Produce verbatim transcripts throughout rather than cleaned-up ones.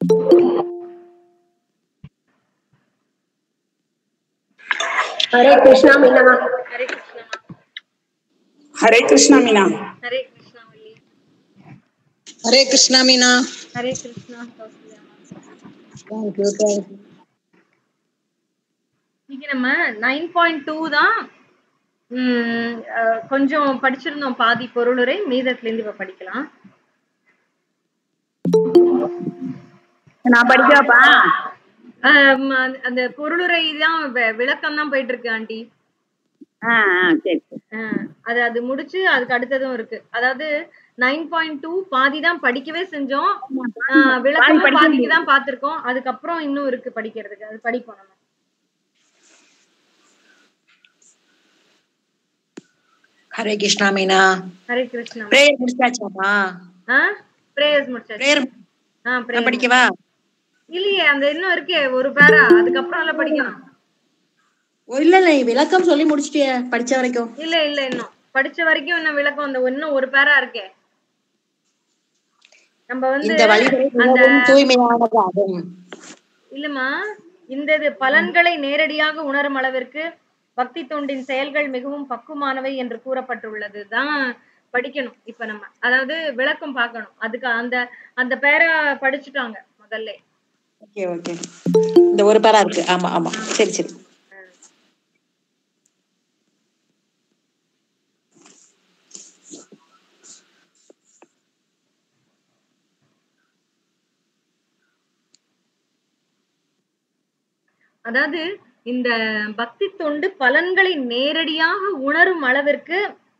Hare Krishna Meena. Hare Krishna. Hare Krishna Meena. Hare Krishna Valli. Hare Krishna Meena. Hare Krishna Kausalya. Thank you thank you. இன்னைக்கு நம்ம nine point two தான் கொஞ்சம் படிச்சிருந்தோம், பாதி பொருளுரை, மீதத்துல இருந்து இப்ப படிக்கலாம். நான் படிக்கவாப்பா? அந்த பொருளுரை தான் விளக்கம் தான் போயிட்டு இருக்கு ஆண்டி. அது அது முடிச்சு அதுக்கு அடுத்ததும் இருக்கு. அதாவது நைன் பாயிண்ட் டூ பாதி தான் படிக்கவே செஞ்சோம், விளக்கம் பாதிக்கு தான் பாத்திருக்கோம். அதுக்கப்புறம் இன்னும் இருக்கு படிக்கிறதுக்கு, அது படிப்போம் நம்ம. हरे कृष्णा मीना। हरे कृष्णा। प्रेयर முடிச்சாச்சாமா? ஆ பிரேயர்ஸ் முடிச்சாச்சு. பிரேயர் ஆ பிரேயர் படிக்கவா? இல்லையே, அந்த இன்னும் இருக்கே ஒரு பேரா, அதுக்கப்புறம் எல்லாம் படிக்கணும். இல்ல இல்ல விளக்கம் சொல்லி முடிச்சிட்டியே படிச்ச வரைக்கும்? இல்ல இல்ல இன்னும் படிச்ச வரைக்கும் இன்னும் விளக்கம் அந்த இன்னும் ஒரு பேரா இருக்கே. நம்ம வந்து இந்த வழிமுறை மிகவும் தூய்மையானதாகும். இல்லம்மா, இந்த பலன்களை நேரடியாக உணரும் அளவிற்கு பக்தி தொண்டின் செயல்கள் மிகவும் பக்குவமானவை என்று கூறப்பட்டுள்ளது தான் படிக்கணும் இப்ப நம்ம. அதாவது விளக்கம் பார்க்கணும். அதுக்கு அந்த அந்த பேரை படிச்சுட்டாங்க முதல்ல. Okay okay. இந்த ஒரு பேரா இருக்கு. ஆமா ஆமா சரி சரி. அதாவது இந்த பக்தி தொண்டு பலன்களை நேரடியாக உணரும் அளவிற்கு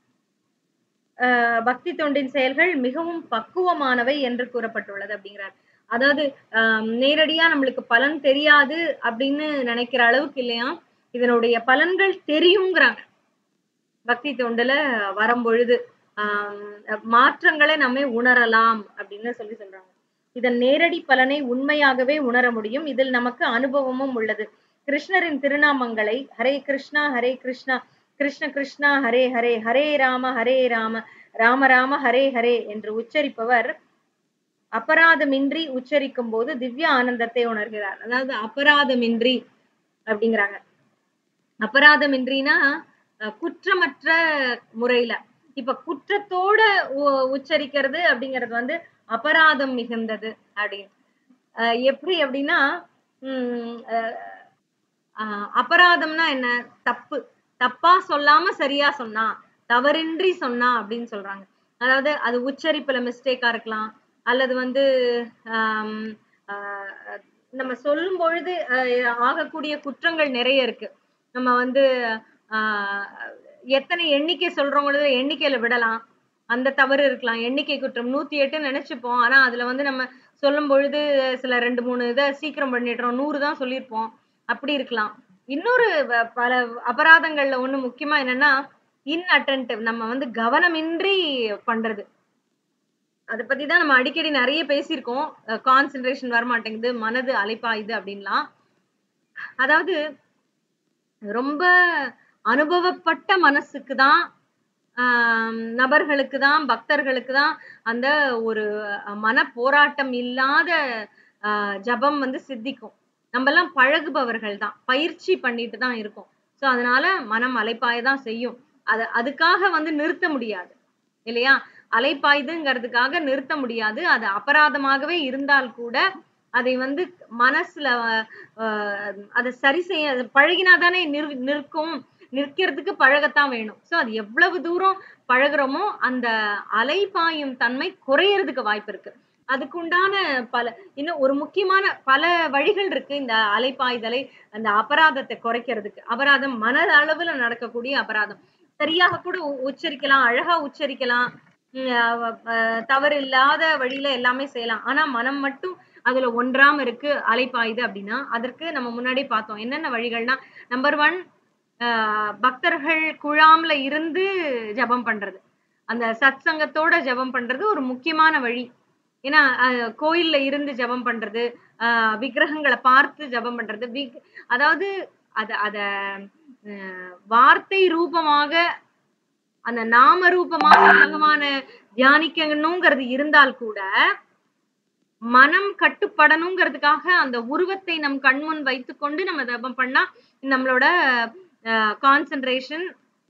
பக்தி தொண்டின் செயல்கள் மிகவும் பக்குவமானவை என்று கூறப்பட்டுள்ளது அப்படிங்கிறார். அதாவது ஆஹ் நேரடியா நம்மளுக்கு பலன் தெரியாது அப்படின்னு நினைக்கிற அளவுக்கு இல்லையா, இதனுடைய பலன்கள் தெரியுங்கிறாங்க. பக்தி தொண்டுல வரும்பொழுது ஆஹ் மாற்றங்களை நம்ம உணரலாம் அப்படின்னு சொல்லி சொல்றாங்க. இதன் நேரடி பலனை உண்மையாகவே உணர முடியும். இதில் நமக்கு அனுபவமும் உள்ளது. கிருஷ்ணரின் திருநாமங்களை ஹரே கிருஷ்ணா ஹரே கிருஷ்ணா கிருஷ்ண கிருஷ்ணா ஹரே ஹரே ஹரே ராம ஹரே ராம ராம ராம ஹரே ஹரே என்று உச்சரிப்பவர் அபராதமின்றி உச்சரிக்கும் போது திவ்ய ஆனந்தத்தை உணர்கிறார். அதாவது அபராதமின்றி அப்படிங்கிறாங்க. அபராதமின்றினா குற்றமற்ற முறையில. இப்ப குற்றத்தோட உச்சரிக்கிறது அப்படிங்கிறது வந்து அபராதம் மிகுந்தது அப்படின்னு. எப்படி அப்படின்னா உம் அஹ் அபராதம்னா என்ன? தப்பு. தப்பா சொல்லாம சரியா சொன்னா, தவறின்றி சொன்னா அப்படின்னு சொல்றாங்க. அதாவது அது உச்சரிப்புல மிஸ்டேக்கா இருக்கலாம், அல்லது வந்து ஆஹ் நம்ம சொல்லும் பொழுது ஆகக்கூடிய குற்றங்கள் நிறைய இருக்கு. நம்ம வந்து ஆஹ் எத்தனை எண்ணிக்கை சொல்றவங்களது எண்ணிக்கையில விடலாம், அந்த தவறு இருக்கலாம். எண்ணிக்கை குற்றம் நூத்தி எட்டு நினைச்சுப்போம், ஆனா அதுல வந்து நம்ம சொல்லும் பொழுது சில ரெண்டு மூணு இதை சீக்கிரம் பண்ணிடுறோம், நூறு தான் சொல்லியிருப்போம், அப்படி இருக்கலாம். இன்னொரு பல அபராதங்கள்ல ஒண்ணு முக்கியமா என்னன்னா இன்அட்டென்டிவ், நம்ம வந்து கவனமின்றி பண்றது. அதை பத்தி தான் நம்ம அடிக்கடி நிறைய பேசியிருக்கோம். கான்சென்ட்ரேஷன் வரமாட்டேங்குது, மனது அலைப்பாயுது அப்படின்லாம். அதாவது ரொம்ப அனுபவப்பட்ட மனசுக்கு தான் ஆஹ் நபர்களுக்கு தான், பக்தர்களுக்கு தான் அந்த ஒரு மன போராட்டம் இல்லாத ஆஹ் ஜபம் வந்து சித்திக்கும். நம்ம எல்லாம் பழகுபவர்கள் தான், பயிற்சி பண்ணிட்டு தான் இருக்கோம். சோ அதனால மனம் அலைப்பாயதான் செய்யும். அது அதுக்காக வந்து நிறுத்த முடியாது இல்லையா? அலைப்பாயுதுங்கிறதுக்காக நிறுத்த முடியாது. அது அபராதமாகவே இருந்தால் கூட அதை வந்து மனசுல அஹ் அதை சரி செய்ய பழகினாதானே நிற் நிற்கும் நிற்கிறதுக்கு பழகத்தான் வேணும். சோ அது எவ்வளவு தூரம் பழகுறோமோ அந்த அலைப்பாயும் தன்மை குறையறதுக்கு வாய்ப்பு இருக்கு. அதுக்குண்டான பல இன்னும் ஒரு முக்கியமான பல வழிகள் இருக்கு இந்த அலைப்பாய்தலை, அந்த அபராதத்தை குறைக்கிறதுக்கு. அபராதம் மன அளவுல நடக்கக்கூடிய அபராதம் சரியாக கூட உச்சரிக்கலாம், அழகா உச்சரிக்கலாம், தவறு இல்லாத வழியில எல்லாமே செய்யலாம். ஆனா மனம் மட்டும் அதுல ஒன்றாம இருக்கு, அலைப்பாயுது அப்படின்னா அதற்கு நம்ம முன்னாடி பார்த்தோம் என்னென்ன வழிகள்னா, நம்பர் ஒன் ஆஹ் பக்தர்கள் குழாம்ல இருந்து ஜபம் பண்றது, அந்த சத் சங்கத்தோட ஜபம் பண்றது ஒரு முக்கியமான வழி. ஏன்னா கோயில்ல இருந்து ஜபம் பண்றது, ஆஹ் விக்கிரகங்களை பார்த்து ஜபம் பண்றது, அதாவது அத அத வார்த்தை ரூபமாக அந்த நாம ரூபமாக பகவான தியானிக்கணுங்கிறது இருந்தால் கூட மனம் கட்டுப்படணுங்கிறதுக்காக அந்த உருவத்தை நம் கண்முன் வைத்துக்கொண்டு நம்ம ஜபம் பண்ணா நம்மளோட கான்சென்ட்ரேஷன்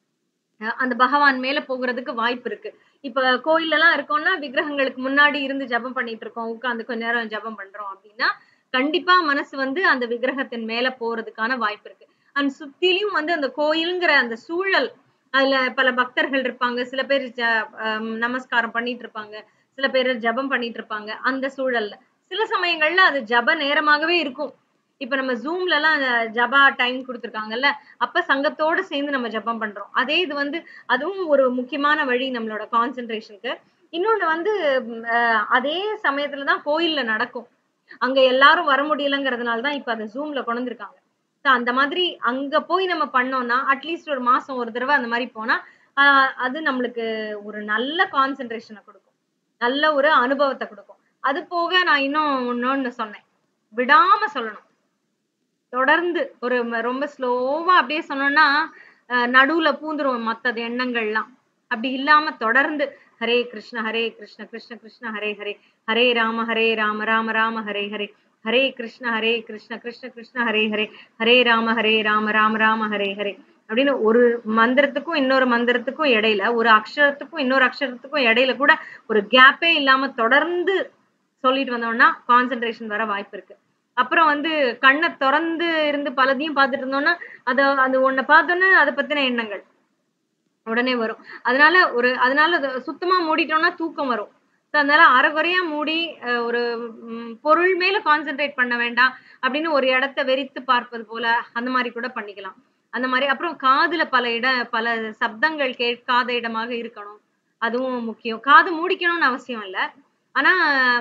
அந்த பகவான் மேல போகிறதுக்கு வாய்ப்பு இருக்கு. இப்ப கோயில்ல எல்லாம் இருக்கோம்னா விக்கிரகங்களுக்கு முன்னாடி இருந்து ஜபம் பண்ணிட்டு இருக்கோம், உட்கார்ந்து கொஞ்ச நேரம் ஜபம் பண்றோம் அப்படின்னா கண்டிப்பா மனசு வந்து அந்த விக்கிரகத்தின் மேல போறதுக்கான வாய்ப்பு இருக்கு. அண்ட் சுத்திலும் வந்து அந்த கோயில்ங்கிற அந்த சூழல், அதுல பல பக்தர்கள் இருப்பாங்க, சில பேர் நமஸ்காரம் பண்ணிட்டு இருப்பாங்க, சில பேர் ஜபம் பண்ணிட்டு இருப்பாங்க. அந்த சூழல்ல சில சமயங்கள்ல அது ஜப நேரமாகவே இருக்கும். இப்ப நம்ம ஜூம்ல எல்லாம் ஜபா டைம் கொடுத்துருக்காங்கல்ல, அப்ப சங்கத்தோட சேர்ந்து நம்ம ஜபம் பண்றோம். அதே இது வந்து அதுவும் ஒரு முக்கியமான வழி நம்மளோட கான்சென்ட்ரேஷனுக்கு. இன்னொன்னு வந்து அஹ் அதே சமயத்துலதான் கோயில்ல நடக்கும். அங்க எல்லாரும் வர முடியலங்கிறதுனாலதான் இப்ப அதை ஜூம்ல கொண்டு வந்திருக்காங்க. அந்த மாதிரி அங்க போய் நம்ம பண்ணோம்னா அட்லீஸ்ட் ஒரு மாசம் ஒரு தடவை அந்த மாதிரி போனா ஆஹ் அது நம்மளுக்கு ஒரு நல்ல கான்சென்ட்ரேஷனை கொடுக்கும், நல்ல ஒரு அனுபவத்தை கொடுக்கும். அது போக நான் இன்னும் இன்னொன்னு சொன்னேன், விடாம சொல்லணும். தொடர்ந்து ஒரு ரொம்ப ஸ்லோவா அப்படியே சொன்னோம்னா நடுவுல பூந்துரும் மத்தது எண்ணங்கள்லாம். அப்படி இல்லாம தொடர்ந்து ஹரே கிருஷ்ண ஹரே கிருஷ்ண கிருஷ்ண கிருஷ்ண ஹரே ஹரே, ஹரே ராம ஹரே ராம ராம ராம ஹரே ஹரே, ஹரே கிருஷ்ண ஹரே கிருஷ்ண கிருஷ்ண கிருஷ்ண ஹரே ஹரே, ஹரே ராம ஹரே ராம ராம ராம ஹரே ஹரே அப்படின்னு ஒரு மந்திரத்துக்கும் இன்னொரு மந்திரத்துக்கும் இடையில, ஒரு அக்ஷரத்துக்கும் இன்னொரு அக்ஷரத்துக்கும் இடையில கூட ஒரு கேப்பே இல்லாம தொடர்ந்து சொல்லிட்டு வந்தோம்னா கான்சென்ட்ரேஷன் வர வாய்ப்பு இருக்கு. அப்புறம் வந்து கண்ணை திறந்து இருந்து பலதையும் பார்த்துட்டு இருந்தோம்னா அத அது ஒன்ன பார்த்தோன்னே அதை பத்தின எண்ணங்கள் உடனே வரும். அதனால ஒரு அதனால சுத்தமா மூடிட்டோம்னா தூக்கம் வரும். அதனால அரைகுறையா மூடி ஒரு பொருள் மேல கான்சென்ட்ரேட் பண்ண வேண்டாம் அப்படின்னு ஒரு இடத்த வெறித்து பார்ப்பது போல அந்த மாதிரி கூட பண்ணிக்கலாம். அந்த மாதிரி அப்புறம் காதுல பல இட பல சப்தங்கள் கேட்காத இடமாக இருக்கணும், அதுவும் முக்கியம். காது மூடிக்கணும்னு அவசியம் இல்லை, ஆனா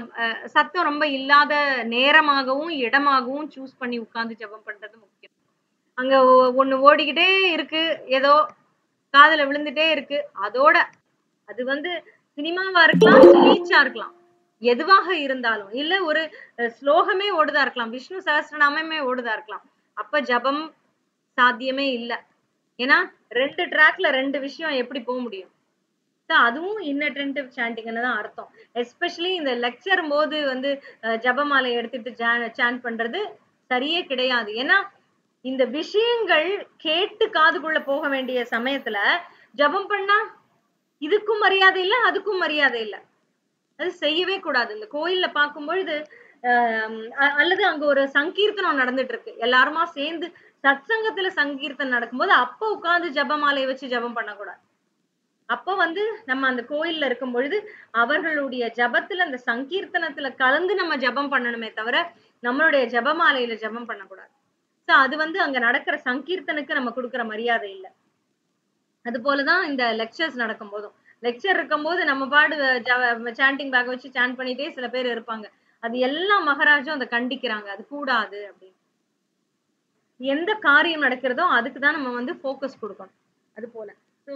சத்தம் ரொம்ப இல்லாத நேரமாகவும் இடமாகவும் சூஸ் பண்ணி உட்கார்ந்து ஜபம் பண்றது முக்கியம். அங்க ஒண்ணு ஓடிக்கிட்டே இருக்கு, ஏதோ காதுல விழுந்துட்டே இருக்கு, அதோட அது வந்து சினிமாவா இருக்கலாம், ஸ்பீச்சா இருக்கலாம், எதுவாக இருந்தாலும், இல்ல ஒரு ஸ்லோகமே ஓடுதா இருக்கலாம், விஷ்ணு சகஸ்ரநாமமே ஓடுதா இருக்கலாம், அப்ப ஜபம் சாத்தியமே இல்லை. ஏன்னா ரெண்டு ட்ராக்ல ரெண்டு விஷயம் எப்படி போக முடியும்? அதுவும் இன்னட்டென்டிவ் சாண்டிங்னு தான் அர்த்தம். எஸ்பெஷலி இந்த லெக்சர் போது வந்து ஜபமாலை எடுத்துட்டு சாண்ட் பண்றது சரியே கிடையாது. ஏன்னா இந்த விஷயங்கள் கேட்டு காதுக்குள்ள போக வேண்டிய சமயத்துல ஜபம் பண்ணா இதுக்கும் மரியாதை இல்லை, அதுக்கும் மரியாதை இல்லை, அது செய்யவே கூடாது. இந்த கோயில்ல பார்க்கும்பொழுது அஹ் அல்லது அங்க ஒரு சங்கீர்த்தனம் நடந்துட்டு இருக்கு, எல்லாருமா சேர்ந்து சத் சங்கத்துல சங்கீர்த்தனம் நடக்கும்போது அப்ப உட்கார்ந்து ஜபமாலையை வச்சு ஜபம் பண்ணக்கூடாது. அப்ப வந்து நம்ம அந்த கோயில்ல இருக்கும் பொழுது அவர்களுடைய ஜபத்துல அந்த சங்கீர்த்தனத்துல கலந்து நம்ம ஜபம் பண்ணணுமே தவிர நம்மளுடைய ஜபமாலையில ஜபம் பண்ணக்கூடாது. சோ அது வந்து அங்க நடக்கிற சங்கீர்த்தனுக்கு நம்ம கொடுக்குற மரியாதை இல்லை. அது போலதான் இந்த லெக்சர்ஸ் நடக்கும் போதும், லெக்சர் இருக்கும் போது நம்ம பாடு சாண்டிங் பேக் வச்சு சாண்ட் பண்ணிட்டே சில பேர் இருப்பாங்க, அது எல்லா மகாராஜும் அதை கண்டிக்கிறாங்க, அது கூடாது அப்படின்னு. எந்த காரியம் நடக்கிறதோ அதுக்குதான் நம்ம வந்து போக்கஸ் கொடுக்கணும். அது போல சோ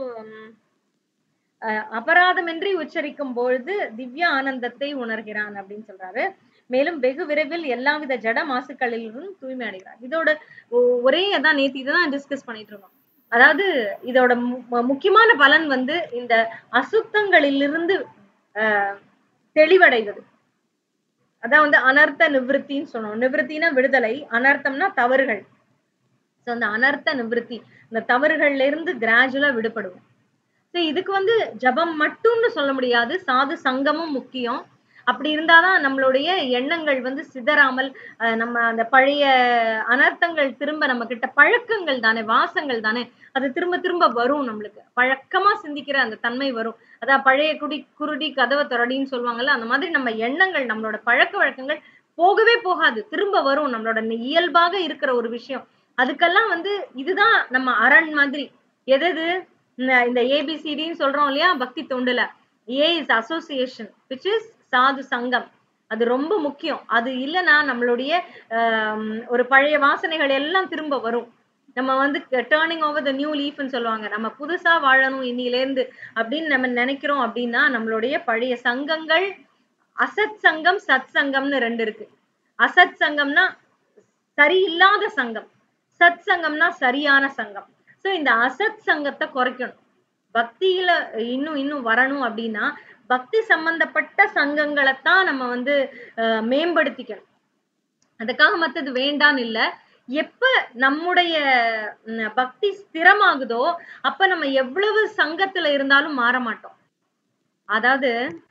அபராதமின்றி உச்சரிக்கும் பொழுது திவ்ய ஆனந்தத்தை உணர்கிறான் அப்படின்னு சொல்றாரு. மேலும் வெகு விரைவில் எல்லாவித ஜட மாசுக்களிலும் தூய்மை அடைகிறார். இதோட ஒரே அதான் நேத்து இதான் டிஸ்கஸ் பண்ணிட்டு இருக்கோம். அதாவது இதோட முக்கியமான பலன் வந்து இந்த அசுத்தங்களிலிருந்து அஹ் தெளிவடைவது. அதான் வந்து அனர்த்த நிவிருத்தின்னு சொன்னோம். நிவிருத்தினா விடுதலை, அனர்த்தம்னா தவறுகள். சோ அந்த அனர்த்த நிவிருத்தி, இந்த தவறுகள்ல இருந்து கிராஜுவலா விடுபடுவோம். இதுக்கு வந்து ஜபம் மட்டும்னு சொல்ல முடியாது, சாது சங்கமும் முக்கியம். அப்படி இருந்தாதான் நம்மளுடைய எண்ணங்கள் வந்து சிதறாமல் நம்ம அந்த பழைய அனர்த்தங்கள் திரும்ப நம்ம கிட்ட, பழக்கங்கள் தானே, வாசங்கள் தானே, அது திரும்ப திரும்ப வரும். நம்மளுக்கு பழக்கமா சிந்திக்கிற அந்த தன்மை வரும். அதான் பழைய குடி குருடி கதவை தொடடின்னு சொல்லுவாங்கல்ல, அந்த மாதிரி நம்ம எண்ணங்கள், நம்மளோட பழக்க வழக்கங்கள் போகவே போகாது, திரும்ப வரும். நம்மளோட இயல்பாக இருக்கிற ஒரு விஷயம், அதுக்கெல்லாம் வந்து இதுதான் நம்ம அரண் மாதிரி. எது இந்த ஏபிசிடின்னு சொல்றோம் இல்லையா பக்தி தொண்டுல, A is association, which is சாது சங்கம். அது ரொம்ப முக்கியம். அது இல்லைன்னா நம்மளுடைய ஆஹ் ஒரு பழைய வாசனைகள் எல்லாம் திரும்ப வரும். நம்ம வந்து டேர்னிங் ஓவர் த நியூ லீஃப்னு சொல்லுவாங்க, நம்ம புதுசா வாழணும் இன்னில இருந்து அப்படின்னு நம்ம நினைக்கிறோம். அப்படின்னா நம்மளுடைய பழைய சங்கங்கள், அசத் சங்கம் சத் சங்கம்னு ரெண்டு இருக்கு. அசத் சங்கம்னா சரியில்லாத சங்கம், சத் சங்கம்னா சரியான சங்கம். சோ இந்த அசத் சங்கத்தை குறைக்கணும். பக்தியில இன்னும் இன்னும் வரணும் அப்படின்னா பக்தி சம்பந்தப்பட்ட சங்கங்களைத்தான் நம்ம வந்து அஹ் மேம்படுத்திக்கணும். அதுக்காக மத்தது வேண்டான்னு இல்ல. எப்ப நம்முடைய பக்தி ஸ்திரமாகுதோ அப்ப நம்ம எவ்வளவு சங்கத்துல இருந்தாலும் மாற மாட்டோம். அதாவது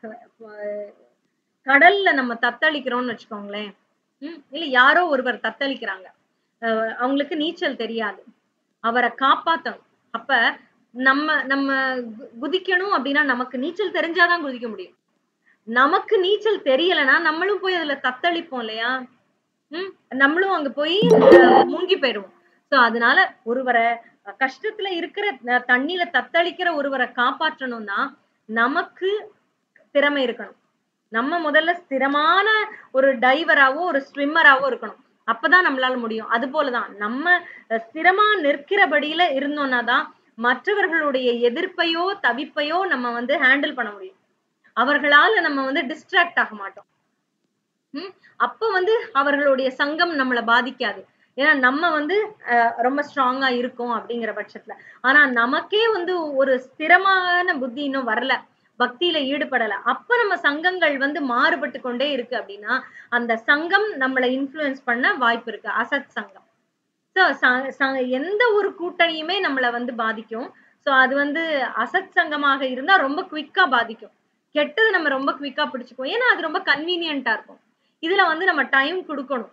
கடல்ல நம்ம தத்தளிக்கிறோம்னு வச்சுக்கோங்களேன். உம் இல்ல யாரோ ஒருவர் தத்தளிக்கிறாங்க, அஹ் அவங்களுக்கு நீச்சல் தெரியாது, அவரை காப்பாத்தணும். அப்ப நம்ம நம்ம குதிக்கணும் அப்படின்னா நமக்கு நீச்சல் தெரிஞ்சாதான் குதிக்க முடியும். நமக்கு நீச்சல் தெரியலன்னா நம்மளும் போய் அதுல தத்தளிப்போம் இல்லையா? உம் நம்மளும் அங்க போய் மூங்கி போயிடுவோம். சோ அதனால ஒருவரை கஷ்டத்துல இருக்கிற தண்ணியில தத்தளிக்கிற ஒருவரை காப்பாற்றணும்னா நமக்கு திறமை இருக்கணும். நம்ம முதல்ல ஸ்திரமான ஒரு டைவராவோ ஒரு ஸ்விம்மராவோ இருக்கணும். அப்பதான் நம்மளால முடியும். அது போலதான் நம்ம ஸ்திரமா நிற்கிறபடியில இருந்தோம்னா தான் மற்றவர்களுடைய எதிர்ப்பையோ தவிப்பையோ நம்ம வந்து ஹேண்டில் பண்ண முடியும். அவர்களால நம்ம வந்து டிஸ்ட்ராக்ட் ஆக மாட்டோம். உம் அப்ப வந்து அவர்களுடைய சங்கம் நம்மளை பாதிக்காது. ஏன்னா நம்ம வந்து அஹ் ரொம்ப ஸ்ட்ராங்கா இருக்கோம் அப்படிங்கிற பட்சத்துல. ஆனா நமக்கே வந்து ஒரு ஸ்திரமான புத்தி இன்னும் வரல, பக்தியில ஈடுபடல, அப்ப நம்ம சங்கங்கள் வந்து மாறுபட்டு கொண்டே இருக்கு அப்படின்னா அந்த சங்கம் நம்மளை இன்ஃப்ளூயன்ஸ் பண்ண வாய்ப்பு இருக்கு, அசத் சங்கம். சோ எந்த ஒரு கூட்டணியுமே நம்மளை வந்து பாதிக்கும். சோ அது வந்து அசத் சங்கமாக இருந்தா ரொம்ப குவிக்கா பாதிக்கும். கெட்டது நம்ம ரொம்ப குவிக்கா பிடிச்சுக்குவோம், ஏன்னா அது ரொம்ப கன்வீனியன்டா இருக்கும். இதுல வந்து நம்ம டைம் கொடுக்கணும்.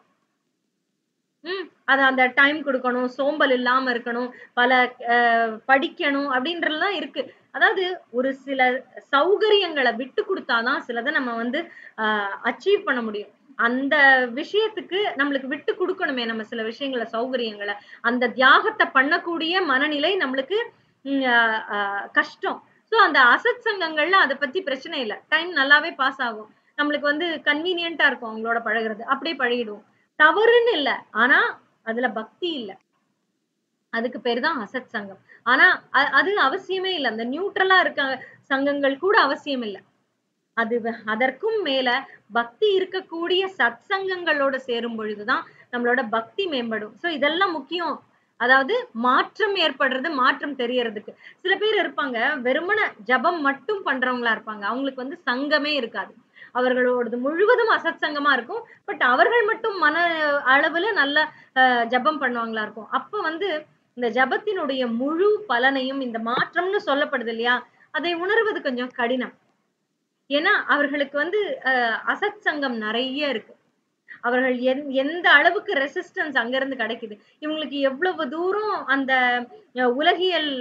உம் அது அந்த டைம் கொடுக்கணும், சோம்பல் இல்லாம இருக்கணும், பல அஹ் படிக்கணும் அப்படின்றதுலாம் இருக்கு. அதாவது ஒரு சில சௌகரியங்களை விட்டு கொடுத்தாதான் சிலதை நம்ம வந்து ஆஹ் அச்சீவ் பண்ண முடியும். அந்த விஷயத்துக்கு நம்மளுக்கு விட்டு கொடுக்கணுமே நம்ம சில விஷயங்களை, சௌகரியங்களை. அந்த தியாகத்தை பண்ணக்கூடிய மனநிலை நம்மளுக்கு உம் ஆஹ் கஷ்டம். சோ அந்த அசத் சங்கங்கள்ல அதை பத்தி பிரச்சனை இல்லை, டைம் நல்லாவே பாஸ் ஆகும், நம்மளுக்கு வந்து கன்வீனியன்டா இருக்கும் அவங்களோட பழகுறது, அப்படியே பழகிடுவோம். தவறுன்னு இல்ல, ஆனா அதுல பக்தி இல்ல, அதுக்கு பேரு தான் அசத் சங்கம். ஆனா அது அவசியமே இல்லை, அந்த நியூட்ரலா இருக்க சங்கங்கள் கூட அவசியம் இல்லை. அது அதற்கும் மேல பக்தி இருக்கக்கூடிய சத் சங்கங்களோட சேரும் பொழுதுதான் நம்மளோட பக்தி மேம்படும். சோ இதெல்லாம் முக்கியம். அதாவது மாற்றம் ஏற்படுறது, மாற்றம் தெரியறதுக்கு. சில பேர் இருப்பாங்க வெறுமன ஜபம் மட்டும் பண்றவங்களா இருப்பாங்க, அவங்களுக்கு வந்து சங்கமே இருக்காது, அவர்களோடது முழுவதும் அசத் சங்கமா இருக்கும். பட் அவர்கள் மட்டும் மன அளவுல நல்ல அஹ் ஜபம் பண்ணுவாங்களா இருக்கும். அப்ப வந்து இந்த ஜபத்தினுடைய முழு பலனையும் இந்த மாற்றம்னு சொல்லப்படுது இல்லையா, அதை உணர்வது கொஞ்சம் கடினம். ஏன்னா அவர்களுக்கு வந்து அஹ் அசத் சங்கம் நிறைய இருக்கு. அவர்கள் எந் எந்த அளவுக்கு ரெசிஸ்டன்ஸ் அங்க இருந்து கிடைக்குது, இவங்களுக்கு எவ்வளவு தூரம் அந்த உலகியல்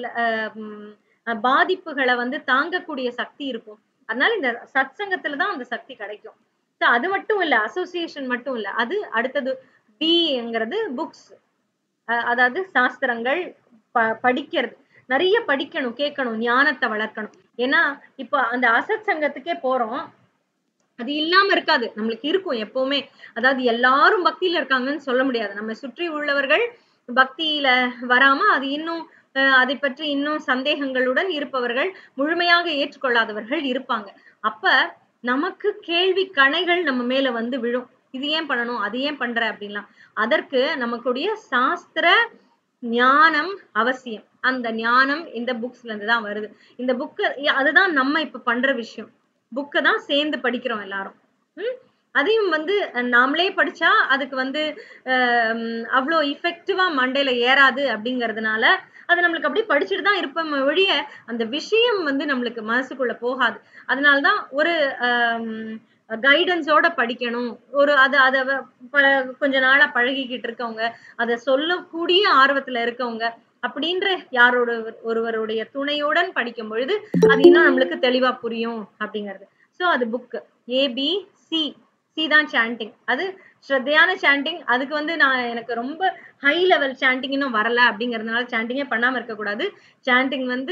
அஹ் பாதிப்புகளை வந்து தாங்கக்கூடிய சக்தி இருக்கும். அதனால இந்த சத் சங்கத்துலதான் அந்த சக்தி கிடைக்கும். அது மட்டும் இல்ல, அசோசியேஷன் மட்டும் இல்ல, அது அடுத்தது பிங்கிறது புக்ஸ், அதாவது சாஸ்திரங்கள் ப படிக்கிறது, நிறைய படிக்கணும், கேட்கணும், ஞானத்தை வளர்க்கணும். ஏன்னா இப்ப அந்த அசத் சங்கத்துக்கே போறோம், அது இல்லாம இருக்காது, நம்மளுக்கு இருக்கும் எப்பவுமே. அதாவது எல்லாரும் பக்தியில இருக்காங்கன்னு சொல்ல முடியாது, நம்ம சுற்றி உள்ளவர்கள் பக்தியில வராம அது இன்னும் அதை பற்றி இன்னும் சந்தேகங்களுடன் இருப்பவர்கள், முழுமையாக ஏற்றுக்கொள்ளாதவர்கள் இருப்பாங்க. அப்ப நமக்கு கேள்வி கணைகள் நம்ம மேல வந்து விழும், இது ஏன் பண்ணணும், அது ஏன் பண்ற அப்படின்லாம். அதற்கு நமக்குடைய சாஸ்திர ஞானம் அவசியம். அந்த ஞானம் இந்த புக்ஸ்ல இருந்துதான் வருது. இந்த புக்கு அதுதான் நம்ம இப்ப பண்ற விஷயம், புக்கை தான் சேர்ந்து படிக்கிறோம் எல்லாரும். உம் அதையும் வந்து நாமளே படிச்சா அதுக்கு வந்து அஹ் அவ்வளோ இஃபெக்டிவா மண்டையில ஏறாது அப்படிங்கறதுனால அது நம்மளுக்கு அப்படியே படிச்சுட்டு தான் இருப்போம் ஒழிய அந்த விஷயம் வந்து நம்மளுக்கு மனசுக்குள்ள போகாது. அதனாலதான் ஒரு ஆஹ் கைடன்ஸோட படிக்கணும். ஒரு அது அதை கொஞ்ச நாளா பழகிக்கிட்டு இருக்கவங்க, அதை சொல்லக்கூடிய ஆர்வத்துல இருக்கவங்க அப்படின்ற யாரோட ஒருவருடைய துணையுடன் படிக்கும் பொழுது அது இன்னும் நம்மளுக்கு தெளிவா புரியும் அப்படிங்கிறது. சோ அது book A B C, C தான் சாண்டிங், அது ஸ்ரத்தையான சாண்டிங். அதுக்கு வந்து நான் எனக்கு ரொம்ப ஹை லெவல் சாண்டிங் இன்னும் வரல அப்படிங்கறதுனால சாண்டிங்கே பண்ணாம இருக்க கூடாது. சாண்டிங் வந்து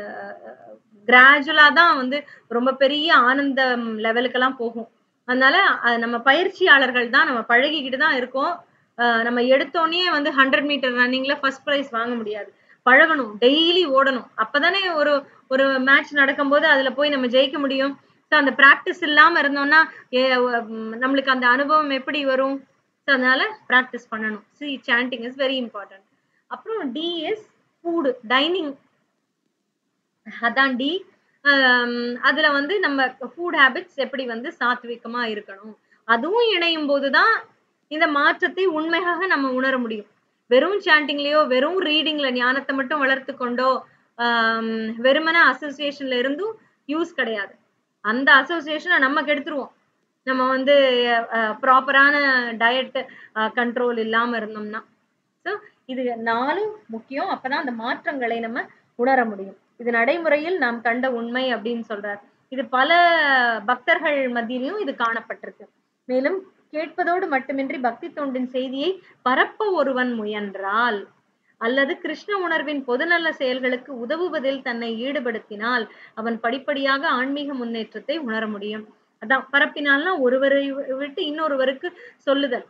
கிராஜுவலா தான் வந்து ரொம்ப பெரிய ஆனந்த லெவலுக்கெல்லாம் போகும். அதனால நம்ம பயிற்சியாளர்கள் தான், நம்ம பழகிக்கிட்டு தான் இருக்கோம். நம்ம எடுத்தோடனே வந்து ஹண்ட்ரட் மீட்டர் ரன்னிங்ல ஃபர்ஸ்ட் பிரைஸ் வாங்க முடியாது, பழகணும், டெய்லி ஓடணும். அப்பதானே ஒரு ஒரு மேட்ச் நடக்கும் போது அதுல போய் நம்ம ஜெயிக்க முடியும். அந்த பிராக்டிஸ் இல்லாம இருந்தோம்னா நம்மளுக்கு அந்த அனுபவம் எப்படி வரும்? அதனால பிராக்டிஸ் பண்ணணும். C chanting is very important. அப்புறம் டி இஸ் ஃபுட், டைனிங். அதான் டி. ஆஹ் அதுல வந்து நம்ம ஃபுட் ஹேபிட்ஸ் எப்படி வந்து சாத்விகமா இருக்கணும், அதுவும் இணையும் போதுதான் இந்த மாற்றத்தை உண்மையாக நம்ம உணர முடியும். வெறும் சாண்டிங்லயோ வெறும் ரீடிங்ல ஞானத்தை மட்டும் வளர்த்து கொண்டோ ஆஹ் வெறுமன அசோசியேஷன்ல இருந்தும் யூஸ் கிடையாது. அந்த அசோசியேஷனை நம்ம கெடுத்துருவோம். நம்ம வந்து ப்ராப்பரான டயட் கண்ட்ரோல் இல்லாம இருந்தோம்னா. சோ இது நாளும் முக்கியம். அப்பதான் அந்த மாற்றங்களை நம்ம உணர முடியும். இது நடைமுறையில் நாம் கண்ட உண்மை அப்படின்னு சொல்றார். இது பல பக்தர்கள் மத்தியிலும் இது காணப்பட்டிருக்கு. மேலும் கேட்பதோடு மட்டுமின்றி பக்தி தொண்டின் செய்தியை பரப்ப ஒருவன் முயன்றால் அல்லது கிருஷ்ண உணர்வின் பொதுநல செயல்களுக்கு உதவுவதில் தன்னை ஈடுபடுத்தினால் அவன் படிப்படியாக ஆன்மீக முன்னேற்றத்தை உணர முடியும். அதான் பரப்பினால்னா ஒருவரை விட்டு இன்னொருவருக்கு சொல்லுதல்.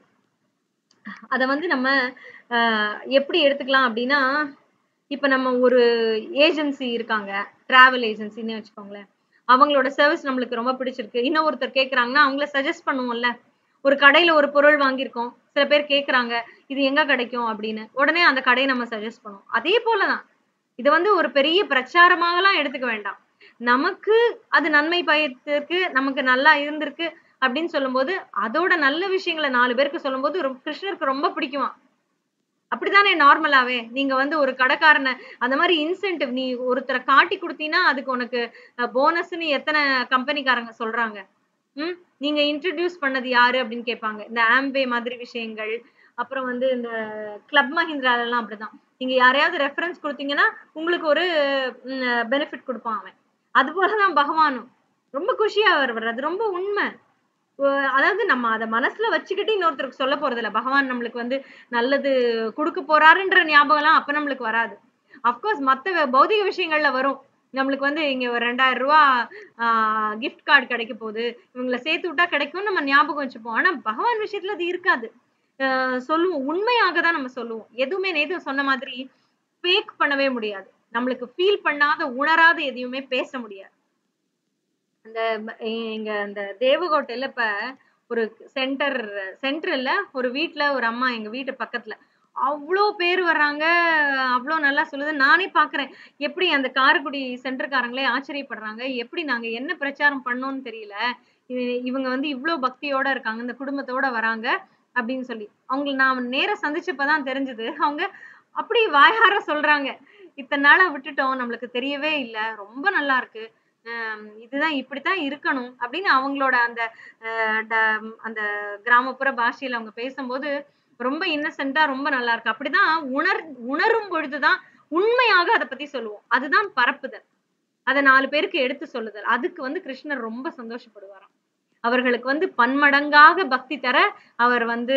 அத வந்து நம்ம ஆஹ் எப்படி எடுத்துக்கலாம் அப்படின்னா, இப்ப நம்ம ஒரு ஏஜென்சி இருக்காங்க, டிராவல் ஏஜென்சின்னு வச்சுக்கோங்களேன். அவங்களோட சர்வீஸ் நம்மளுக்கு ரொம்ப பிடிச்சிருக்கு. இன்னும் ஒருத்தர் கேக்குறாங்கன்னா அவங்கள சஜஸ்ட் பண்ணுவோம்ல. ஒரு கடையில ஒரு பொருள் வாங்கியிருக்கோம், சில பேர் கேக்குறாங்க இது எங்க கிடைக்கும் அப்படின்னு, உடனே அந்த கடையை நம்ம சஜஸ்ட் பண்ணுவோம். அதே போலதான் இது வந்து ஒரு பெரிய பிரச்சாரமாகலாம் எடுத்துக்க வேண்டாம். நமக்கு அது நன்மை பயத்திற்கு, நமக்கு நல்லா இருந்திருக்கு அப்படின்னு சொல்லும் போது அதோட நல்ல விஷயங்களை நாலு பேருக்கு சொல்லும் போது கிருஷ்ணருக்கு ரொம்ப பிடிக்குமா. அப்படித்தானே நார்மலாவே நீங்க வந்து ஒரு கடைக்காரனை அந்த மாதிரி இன்சென்டிவ் நீ ஒருத்தரை காட்டி கொடுத்தீங்கன்னா அதுக்கு உனக்கு போனஸ்ன்னு எத்தனை கம்பெனிக்காரங்க சொல்றாங்க. உம் நீங்க இன்ட்ரடியூஸ் பண்ணது யாரு அப்படின்னு கேட்பாங்க. இந்த ஆம்வே மாதிரி விஷயங்கள், அப்புறம் வந்து இந்த கிளப் மஹிந்திரால எல்லாம் அப்படிதான். நீங்க யாரையாவது ரெஃபரன்ஸ் கொடுத்தீங்கன்னா உங்களுக்கு ஒரு பெனிஃபிட் கொடுப்பான் அவன். அது போலதான் பகவானும் ரொம்ப குஷியா வருவார். அது ரொம்ப உண்மை. அதாவது நம்ம அதை மனசுல வச்சுக்கிட்டு இன்னொருத்தருக்கு சொல்ல போறது இல்ல. பகவான் நம்மளுக்கு வந்து நல்லது கொடுக்க போறாருன்ற ஞாபகம் எல்லாம் அப்ப நம்மளுக்கு வராது. அப்கோர்ஸ் மத்த பௌதிக விஷயங்கள்ல வரும். நம்மளுக்கு வந்து இங்க ஒரு ரெண்டாயிரம் ரூபாய் ஆஹ் கிஃப்ட் கார்டு கிடைக்க போகுது, இவங்களை சேர்த்து விட்டா கிடைக்கும் நம்ம ஞாபகம் வச்சுப்போம். ஆனா பகவான் விஷயத்துல அது இருக்காது. ஆஹ் சொல்லுவோம், உண்மையாக தான் நம்ம சொல்லுவோம். எதுவுமே நேத்து சொன்ன மாதிரி ஃபேக் பண்ணவே முடியாது. நம்மளுக்கு ஃபீல் பண்ணாத உணராத எதையுமே பேச முடியாது. அந்த எங்க அந்த தேவகோட்டையில இப்ப ஒரு சென்டர் சென்டர் இல்ல, ஒரு வீட்டுல ஒரு அம்மா எங்க வீட்டு பக்கத்துல அவ்வளோ பேர் வர்றாங்க. அவ்வளோ நல்லா சொல்லுது. நானே பாக்குறேன் எப்படி அந்த காரைக்குடி சென்டர்காரங்களே ஆச்சரியப்படுறாங்க. எப்படி நாங்க என்ன பிரச்சாரம் பண்ணோம்னு தெரியல, இவங்க வந்து இவ்வளவு பக்தியோட இருக்காங்க, இந்த குடும்பத்தோட வராங்க அப்படின்னு சொல்லி. அவங்களை நான் நேர சந்திச்சப்பதான் தெரிஞ்சது. அவங்க அப்படி வாயார சொல்றாங்க, இத்தனை நாளா விட்டுட்டோம், நம்மளுக்கு தெரியவே இல்லை, ரொம்ப நல்லா இருக்கு, ஆஹ் இதுதான் இப்படித்தான் இருக்கணும் அப்படின்னு அவங்களோட அந்த ஆஹ் அந்த கிராமப்புற பாஷையில அவங்க பேசும்போது ரொம்ப இன்னசென்ட்டா ரொம்ப நல்லா இருக்கு. அப்படிதான் உணர் உணரும் பொழுதுதான் உண்மையாக அதை பத்தி சொல்லுவோம். அதுதான் பரப்புதல். அதை நாலு பேருக்கு எடுத்து சொல்லுதல். அதுக்கு வந்து கிருஷ்ணர் ரொம்ப சந்தோஷப்படுவாராம். அவர்களுக்கு வந்து பன்மடங்காக பக்தி தர அவர் வந்து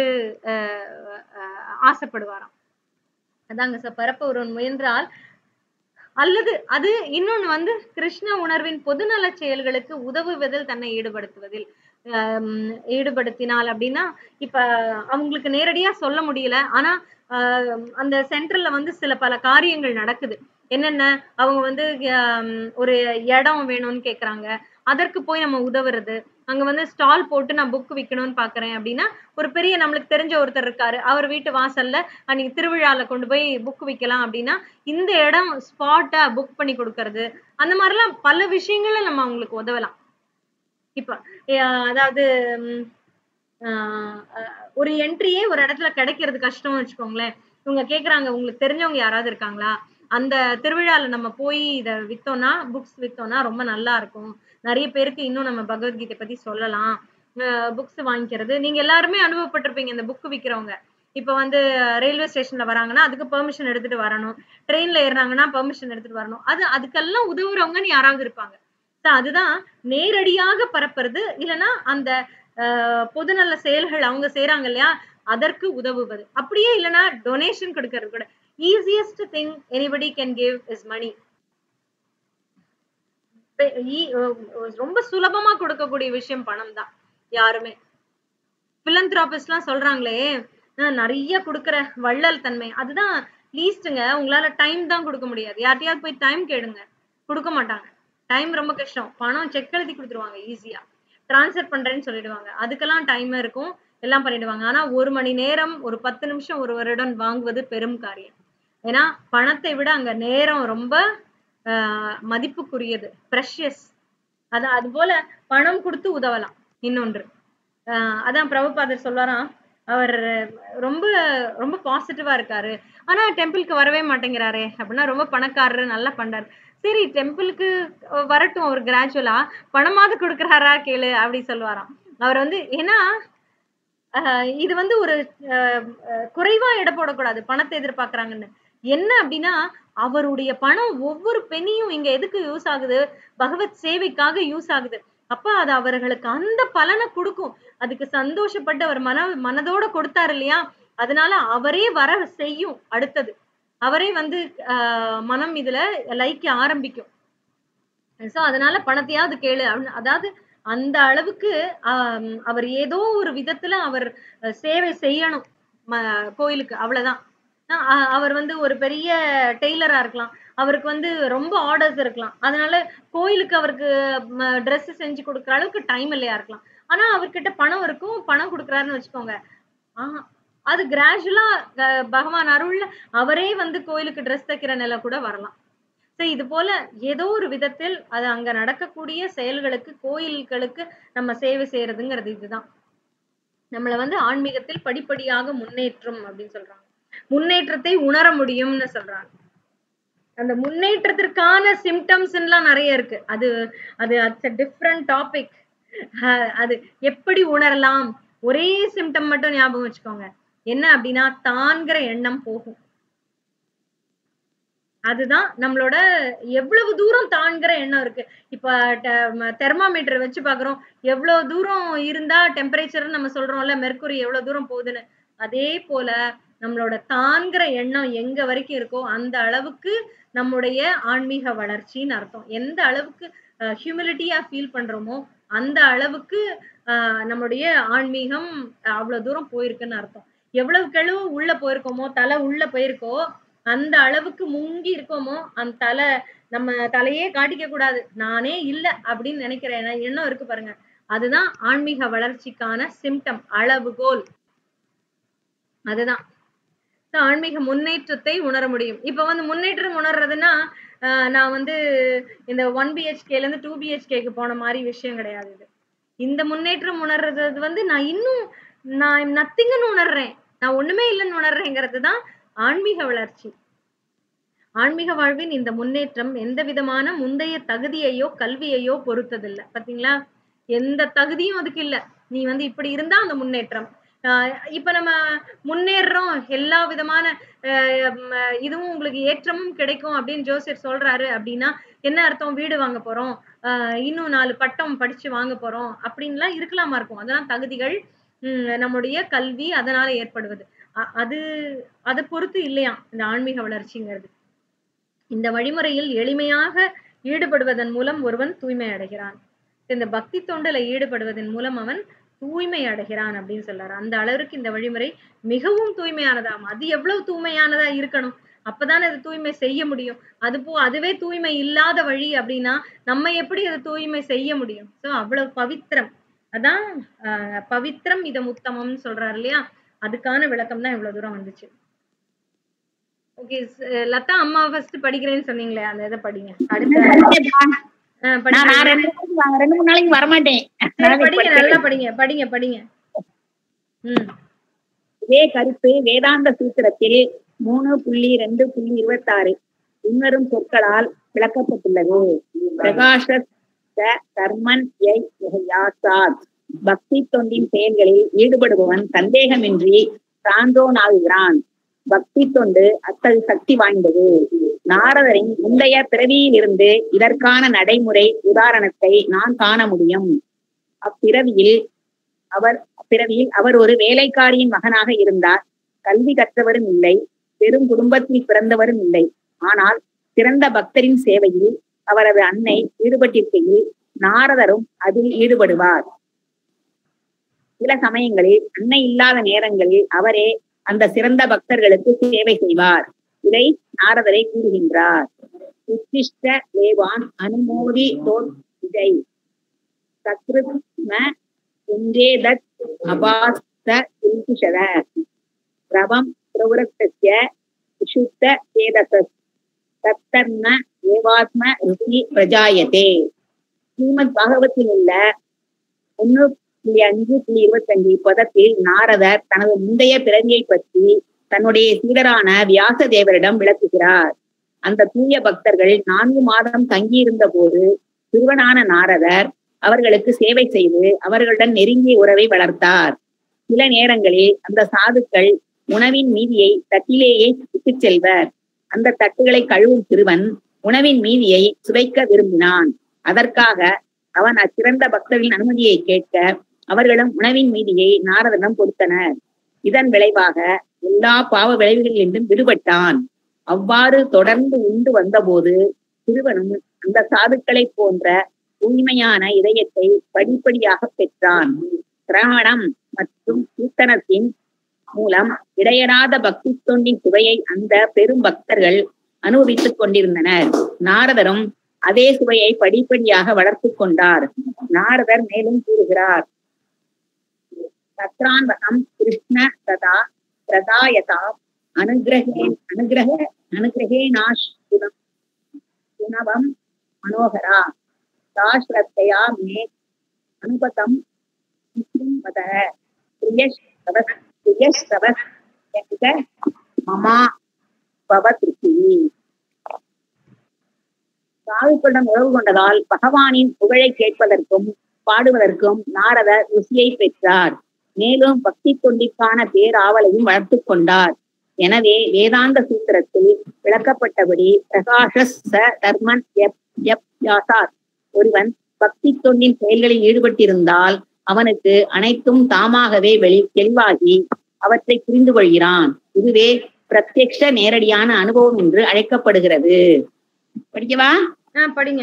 ஆஹ் ஆசைப்படுவாராம். அதாங்க சார் பரப்ப ஒருவன் முயன்றால் அல்லது அது இன்னொன்னு வந்து கிருஷ்ண உணர்வின் பொதுநல செயல்களுக்கு உதவுவதில் தன்னை ஈடுபடுத்துவதில் ஆஹ் ஈடுபடுத்தினால் அப்படின்னா, இப்ப அவங்களுக்கு நேரடியா சொல்ல முடியல. ஆனா ஆஹ் அந்த சென்டர்ல வந்து சில பல காரியங்கள் நடக்குது. என்னென்ன, அவங்க வந்து ஆஹ் ஒரு இடம் வேணும்னு கேக்குறாங்க, அதற்கு போய் நம்ம உதவுறது. அங்க வந்து ஸ்டால் போட்டு நான் புக் விக்கணும்னு பாக்குறேன் அப்படின்னா, ஒரு பெரிய நம்மளுக்கு தெரிஞ்ச ஒருத்தர் இருக்காரு, அவர் வீட்டு வாசல்ல அன்னைக்கு திருவிழால கொண்டு போய் புக் விக்கலாம் அப்படின்னா இந்த இடம் ஸ்பாட்டா புக் பண்ணி கொடுக்கறது. அந்த மாதிரி எல்லாம் பல விஷயங்கள்ல நம்ம அவங்களுக்கு உதவலாம். இப்ப அதாவது ஆஹ் ஒரு என்ட்ரியே ஒரு இடத்துல கிடைக்கிறது கஷ்டம்னு வச்சுக்கோங்களேன். இவங்க கேக்குறாங்க, உங்களுக்கு தெரிஞ்சவங்க யாராவது இருக்காங்களா, அந்த திருவிழால நம்ம போய் இத வித்தோம்னா, புக்ஸ் வித்தோம்னா ரொம்ப நல்லா இருக்கும், நிறைய பேருக்கு இன்னும் நம்ம பகவத்கீதை பத்தி சொல்லலாம், புக்ஸ் வாங்கிக்கிறது. நீங்க எல்லாருமே அனுபவப்பட்டிருப்பீங்க இந்த புக் விக்கிறவங்க. இப்ப வந்து ரயில்வே ஸ்டேஷன்ல வராங்கன்னா அதுக்கு பெர்மிஷன் எடுத்துட்டு வரணும், ட்ரெயின்ல ஏறினாங்கன்னா பெர்மிஷன் எடுத்துட்டு வரணும். அது அதுக்கெல்லாம் உதவுறவங்கன்னு யாராவது இருப்பாங்க. அதுதான் நேரடியாக பரப்புறது. இல்லைன்னா அந்த ஆஹ் பொதுநல செயல்கள் அவங்க செய்யறாங்க இல்லையா, அதற்கு உதவுவது. அப்படியே இல்லைன்னா டொனேஷன் கொடுக்கறது கூட. Easiest thing anybody can give is money. ரொம்ப சுலபமா கொடுக்கக்கூடிய விஷயம் பணம் தான். யாருமே பிலந்திராபிஸ்ட் எல்லாம் சொல்றாங்களே நிறைய கொடுக்குற வள்ளல் தன்மை, அதுதான் லீஸ்ட்ங்க. உங்களால டைம் தான் கொடுக்க முடியாது. யார்ட்டையாவது போய் டைம் கேளுங்க, கொடுக்க மாட்டாங்க. டைம் ரொம்ப கஷ்டம். பணம் செக் எழுதி கொடுத்துருவாங்க, ஈஸியா டிரான்ஸ்ஃபர் பண்றேன்னு சொல்லிடுவாங்க. அதுக்கெல்லாம் டைம் இருக்கும், எல்லாம் பண்ணிடுவாங்க. ஆனா ஒரு மணி நேரம், ஒரு பத்து நிமிஷம் ஒரு வருடம் வாங்குவது பெரும் காரியம். ஏன்னா பணத்தை விட அங்க நேரம் ரொம்ப ஆஹ் மதிப்புக்குரியது, ப்ரெஷியஸ். அதான் அது போல பணம் கொடுத்து உதவலாம். இன்னொன்று ஆஹ் அதான் பிரபுபாதர் சொல்வாராம், அவர் ரொம்ப ரொம்ப பாசிட்டிவா இருக்காரு, ஆனா டெம்பிளுக்கு வரவே மாட்டேங்கிறாரே அப்படின்னா, ரொம்ப பணக்காரரு, நல்லா பண்றாரு. சரி டெம்பிளுக்கு வரட்டும், அவர் கிராஜுவலா பணமாவது கொடுக்குறாரா கேளு அப்படி சொல்லுவாராம். அவர் வந்து ஏன்னா ஆஹ் இது வந்து ஒரு ஆஹ் குறைவா எடை போடக்கூடாது, பணத்தை எதிர்பார்க்கறாங்கன்னு. என்ன அப்படின்னா, அவருடைய பணம் ஒவ்வொரு பெண்ணியும் இங்க எதுக்கு யூஸ் ஆகுது, பகவத் சேவைக்காக யூஸ் ஆகுது. அப்ப அது அவர்களுக்கு அந்த பலனை கொடுக்கும். அதுக்கு சந்தோஷப்பட்டு அவர் மன மனதோட கொடுத்தாரு இல்லையா, அதனால அவரே வர செய்யும். அடுத்தது அவரே வந்து ஆஹ் மனம் இதுல லைக்க ஆரம்பிக்கும். சோ அதனால பணத்தையாவது கேளு அப்படின்னு, அதாவது அந்த அளவுக்கு ஆஹ் அவர் ஏதோ ஒரு விதத்துல அவர் சேவை செய்யணும் கோயிலுக்கு, அவ்வளவுதான். அஹ் அவர் வந்து ஒரு பெரிய டெய்லரா இருக்கலாம், அவருக்கு வந்து ரொம்ப ஆர்டர்ஸ் இருக்கலாம், அதனால கோயிலுக்கு அவருக்கு ட்ரெஸ் செஞ்சு கொடுக்குற அளவுக்கு டைம் இல்லையா இருக்கலாம். ஆனா அவர்கிட்ட பணம் இருக்கும், பணம் கொடுக்குறாருன்னு வச்சுக்கோங்க, ஆஹ் அது கிராஜுவலா பகவான் அருள்ல அவரே வந்து கோயிலுக்கு ட்ரெஸ் தைக்கிற நிலை கூட வரலாம். சோ இது போல ஏதோ ஒரு விதத்தில் அது அங்க நடக்கக்கூடிய செயல்களுக்கு, கோயில்களுக்கு நம்ம சேவை செய்யறதுங்கிறது இதுதான் நம்மள வந்து ஆன்மீகத்தில் படிப்படியாக முன்னேற்றம் அப்படின்னு சொல்றாங்க. முன்னேற்றத்தை உணர முடியும்னு சொல்றாங்க. அந்த முன்னேற்றத்திற்கான சிம்டம்ஸ் எல்லாம் நிறைய இருக்கு. அது அது டிஃப்ரெண்ட் டாபிக். அது எப்படி உணரலாம், ஒரே சிம்டம் மட்டும் ஞாபகம் வச்சுக்கோங்க, என்ன அப்படின்னா தான்கிற எண்ணம் போகும். அதுதான் நம்மளோட எவ்வளவு தூரம் தான்கிற எண்ணம் இருக்கு. இப்ப தெர்மாமீட்டர் வச்சு பாக்குறோம், எவ்வளவு தூரம் இருந்தா டெம்பரேச்சர் நம்ம சொல்றோம்ல, மெர்க்குரி எவ்வளவு தூரம் போகுதுன்னு. அதே போல நம்மளோட தான்கிற எண்ணம் எங்க வரைக்கும் இருக்கோ அந்த அளவுக்கு நம்முடைய ஆன்மீக வளர்ச்சின்னு அர்த்தம். எந்த அளவுக்கு ஹியூமிலிட்டியா ஃபீல் பண்றோமோ அந்த அளவுக்கு ஆஹ் நம்முடைய ஆன்மீகம் அவ்வளவு தூரம் போயிருக்குன்னு அர்த்தம். எவ்வளவுக்கு எவ்வளவு உள்ள போயிருக்கோமோ, தலை உள்ள போயிருக்கோ, அந்த அளவுக்கு முங்கி இருக்கோமோ, அந்த தலை நம்ம தலையே காட்டிக்க கூடாது, நானே இல்ல அப்படின்னு நினைக்கிற எண்ணம் இருக்கு பாருங்க, அதுதான் ஆன்மீக வளர்ச்சிக்கான சிம்டம், அளவுகோல். அதுதான் ஆன்மீக முன்னேற்றத்தை உணர முடியும். இப்ப வந்து முன்னேற்றம் உணர்றதுன்னா ஆஹ் நான் வந்து இந்த ஒன் பிஹெச்கேல இருந்து டூ பிஹெச்கேக்கு போன மாதிரி விஷயம் கிடையாது. இது இந்த முன்னேற்றம் உணர்றது வந்து நான் இன்னும் நான் நத்திங்னு உணர்றேன், நான் ஒண்ணுமே இல்லைன்னு உணர்றேங்கிறது தான் ஆன்மீக வளர்ச்சி. ஆன்மீக வாழ்வின் இந்த முன்னேற்றம் எந்த விதமான முந்தைய தகுதியையோ கல்வியையோ பொறுத்ததில்லை. பாத்தீங்களா, எந்த தகுதியும் அதுக்கு இல்ல. நீ வந்து இப்படி இருந்தா அந்த முன்னேற்றம். ஆஹ் இப்ப நம்ம முன்னேறோம், எல்லா விதமான ஆஹ் இதுவும் உங்களுக்கு ஏற்றமும் கிடைக்கும் அப்படின்னு ஜோசியர் சொல்றாரு அப்படின்னா என்ன அர்த்தம், வீடு வாங்க போறோம், ஆஹ் இன்னும் நாலு பட்டம் படிச்சு வாங்க போறோம் அப்படின்லாம் இருக்கலாமா இருக்கும். அதெல்லாம் தகுதிகள், உம் நம்முடைய கல்வி அதனால ஏற்படுவது. அது அதை பொறுத்து இல்லையா இந்த ஆன்மீக வளர்ச்சிங்கிறது. இந்த வழிமுறையில் எளிமையாக ஈடுபடுவதன் மூலம் ஒருவன் தூய்மை அடைகிறான். இந்த பக்தி தொண்டுல ஈடுபடுவதன் மூலம் அவன் தூய்மை அடைகிறான் அப்படின்னு சொல்றாரு. அந்த அளவிற்கு இந்த வழிமுறை மிகவும் தூய்மையானதாம். அது எவ்வளவு தூய்மையானதா இருக்கணும், அப்பதானே அது தூய்மை செய்ய முடியும். அது போ அதுவே தூய்மை இல்லாத வழி அப்படின்னா நம்ம எப்படி அது தூய்மை செய்ய முடியும். சோ அவ்வளவு பவித்திரம். அதான் ஆஹ் பவித்திரம் இதம் உத்தமம்னு சொல்றாரு இல்லையா, அதுக்கான விளக்கம் தான் இவ்வளவு தூரம் வந்துச்சு. ஓகே லதா, அம்மா ஃபர்ஸ்ட் படிக்கிறேன்னு சொன்னீங்களே அந்த இதை படிங்க. ரெண்டு மூணு நாளைக்கு வரமாட்டேன். படிங்க, நல்லா படிங்க படிங்க படிங்க. ம் இதே கருத்து வேதாந்த சூத்திரத்தில் மூணு புள்ளி ரெண்டு புள்ளி இருபத்தி ஆறு பின்வரும் சொற்களால் விளக்கப்பட்டுள்ளது. பிரகாஷ கர்மன் பக்தி தொண்டின் செயல்களில் ஈடுபடுபவன் சந்தேகமின்றி சான்றோன் ஆகுகிறான். பக்தி தொண்டு அத்தகு சக்தி வாய்ந்தது. நாரதரின் முந்தைய பிறவியில் இருந்து இதற்கான நடைமுறை உதாரணத்தை நான் காண முடியும். அப்பிறவியில் அவர் பிறவியில் அவர் ஒரு வேலைக்காரியின் மகனாக இருந்தார். கல்வி கற்றவரும் இல்லை, பெரும் குடும்பத்தில் பிறந்தவரும் இல்லை. ஆனால் சிறந்த பக்தரின் சேவையில் அவரது அன்னை ஈடுபட்டிருக்கையில் நாரதரும் அதில் ஈடுபடுவார். சில சமயங்களில் அன்னை இல்லாத நேரங்களில் அவரே அந்த சிறந்த பக்தர்களுக்கு சேவை செய்வார். இதை நாரதரை கூறுகின்றார். உத்திஷ்ட தேவான் அனுமோதி விஜய் சக்ருத்ம குஞ்சேதத் அபாஸ்த இல்குஷத பிரபம் பிரவரக்தஸ்ய விசுத்த சேதசஸ் தத்தர்ண ஏவாத்ம ருசி பிரஜாயதே. ஸ்ரீமத் பாகவத்தில் உள்ள ஒண்ணு புள்ளி அஞ்சு புள்ளி இருபத்தி அஞ்சு பதத்தில் நாரதர் தனது முந்தைய பிறவியை பற்றி தன்னுடைய சீடரான வியாச தேவரிடம் விளக்குகிறார். அந்த தூய பக்தர்கள் நான்கு மாதம் தங்கியிருந்த போது சிறுவனான நாரதர் அவர்களுக்கு சேவை செய்து அவர்களுடன் நெருங்கிய உறவை வளர்த்தார். சில நேரங்களில் அந்த சாதுக்கள் உணவின் மீதியை தட்டிலேயே விட்டுச் செல்வர். அந்த தட்டுகளை கழுவும் சிறுவன் உணவின் மீதியை சுவைக்க விரும்பினான். அதற்காக அவன் அச்சிறந்த பக்தர்களின் அனுமதியை கேட்க அவர்களும் உணவின் மீதியை நாரதனிடம் கொடுத்தனர். இதன் விளைவாக எல்லா பாவ விளைவுகளிலிருந்தும் விடுபட்டான். அவ்வாறு தொடர்ந்து உண்டு வந்தபோது சிறுவனும் அந்த சாதுக்களை போன்ற தூய்மையான இதயத்தை படிப்படியாக பெற்றான். சிரவணம் மற்றும் கீர்த்தனத்தின் மூலம் இடையறாத பக்தி தொண்டின் சுவையை அந்த பெரும் பக்தர்கள் அனுபவித்துக் கொண்டிருந்தனர். நாரதரும் அதே சுவையை படிப்படியாக வளர்த்து கொண்டார். நாரதர் மேலும் கூறுகிறார், தத்ரான்வகம் கிருஷ்ண ததா பிரதாயதா அனுகிரகே அனுகிரக அனுகிரகேனாஷ் குணவம் மனோகரா தாஸ்ரத்தையா மே அனுபதம் வத பிரியஸ் தவஸ் பிரியஸ் தவஸ் மமா பவத்ருதி. சாதுக்களுடன் உறவு கொண்டதால் பகவானின் புகழை கேட்பதற்கும் பாடுவதற்கும் நாரதர் ருசியை பெற்றார். மேலும் பக்தி தொண்டிற்கான பேராவலையும் வளர்த்து கொண்டார். எனவே வேதாந்த சூத்திரத்தில் விளக்கப்பட்டபடி பிரகாஷ ச தர்மன் ஒருவன் பக்தி தொண்டின் செயல்களில் ஈடுபட்டிருந்தால் அவனுக்கு அனைத்தும் தாமாகவே வெளி தெளிவாகி அவற்றை புரிந்து கொள்கிறான். இதுவே பிரத்யக்ஷ நேரடியான அனுபவம் என்று அழைக்கப்படுகிறது. படிக்கவா? படிங்க.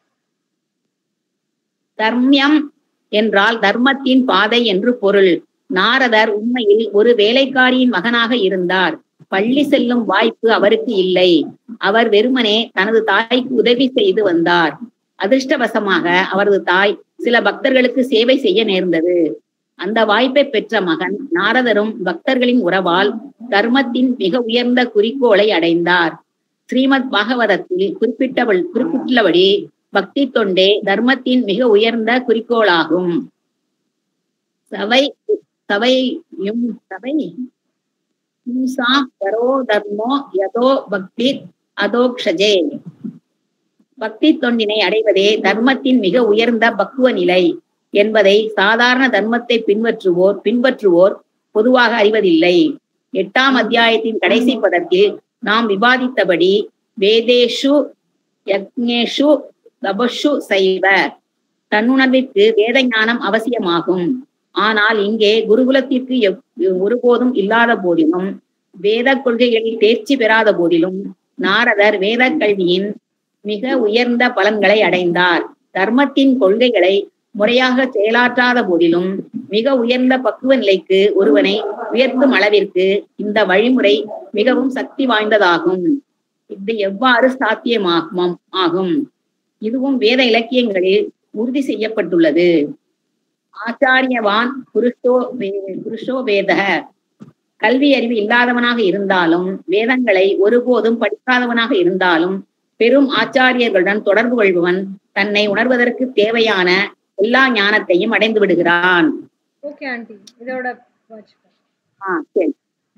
தர்மியம் என்றால் தர்மத்தின் பாதை என்று பொருள். நாரதர் உண்மையில் ஒரு வேலைக்காரியின் மகனாக இருந்தார். பள்ளி செல்லும் வாய்ப்பு அவருக்கு இல்லை. அவர் வெறுமனே தனது தாய்க்கு உதவி செய்து வந்தார். அதிர்ஷ்டவசமாக அவரது தாய் சில பக்தர்களுக்கு சேவை செய்ய நேர்ந்தது. அந்த வாய்ப்பை பெற்ற மகன் நாரதரும் பக்தர்களின் உறவால் தர்மத்தின் மிக உயர்ந்த குறிக்கோளை அடைந்தார். ஸ்ரீமத் பாகவதத்தில் குறிப்பிட்டவள் குறிப்பிட்டுள்ளபடி பக்தி தொண்டே தர்மத்தின் மிக உயர்ந்த குறிக்கோளாகும். சவை சவையும் சவை ஹிம்சா பரோ தர்மோ யதோ பக்தி அதோக்ஷஜே. பக்தி தொண்டினை அடைவதே தர்மத்தின் மிக உயர்ந்த பக்குவ நிலை என்பதை சாதாரண தர்மத்தை பின்பற்றுவோர் பின்பற்றுவோர் பொதுவாக அறிவதில்லை. எட்டாம் அத்தியாயத்தின் கடைசி பதத்தில் நாம் விவாதித்தபடி வேதேஷு யக்ஞேஷு தபஷு சைவ தன்னுணர்விற்கு வேத ஞானம் அவசியமாகும். ஆனால் இங்கே குருகுலத்திற்கு ஒருபோதும் இல்லாத போதிலும் வேத கொள்கைகளில் தேர்ச்சி பெறாத போதிலும் நாரதர் வேத கல்வியின் மிக உயர்ந்த பலன்களை அடைந்தார். தர்மத்தின் கொள்கைகளை முறையாக செயலாற்றாத போதிலும் மிக உயர்ந்த பக்குவ நிலைக்கு ஒருவனை உயர்த்தும் அளவிற்கு இந்த வழிமுறை மிகவும் சக்தி வாய்ந்ததாகும். இது எவ்வாறு சாத்தியமாகும் ஆகும் இதுவும் வேத இலக்கியங்களில் உறுதி செய்யப்பட்டுள்ளது. ஆச்சாரியவான் புருஷோ புருஷோ வேத. கல்வி அறிவு இல்லாதவனாக இருந்தாலும் வேதங்களை ஒருபோதும் படிக்காதவனாக இருந்தாலும் பெரும் ஆச்சாரியர்களுடன் தொடர்பு கொள்பவன் தன்னை உணர்வதற்கு தேவையான எல்லா ஞானத்தையும் அடைந்து விடுகிறான். ஓகே ஆண்டி, இதோட ஆ சரி.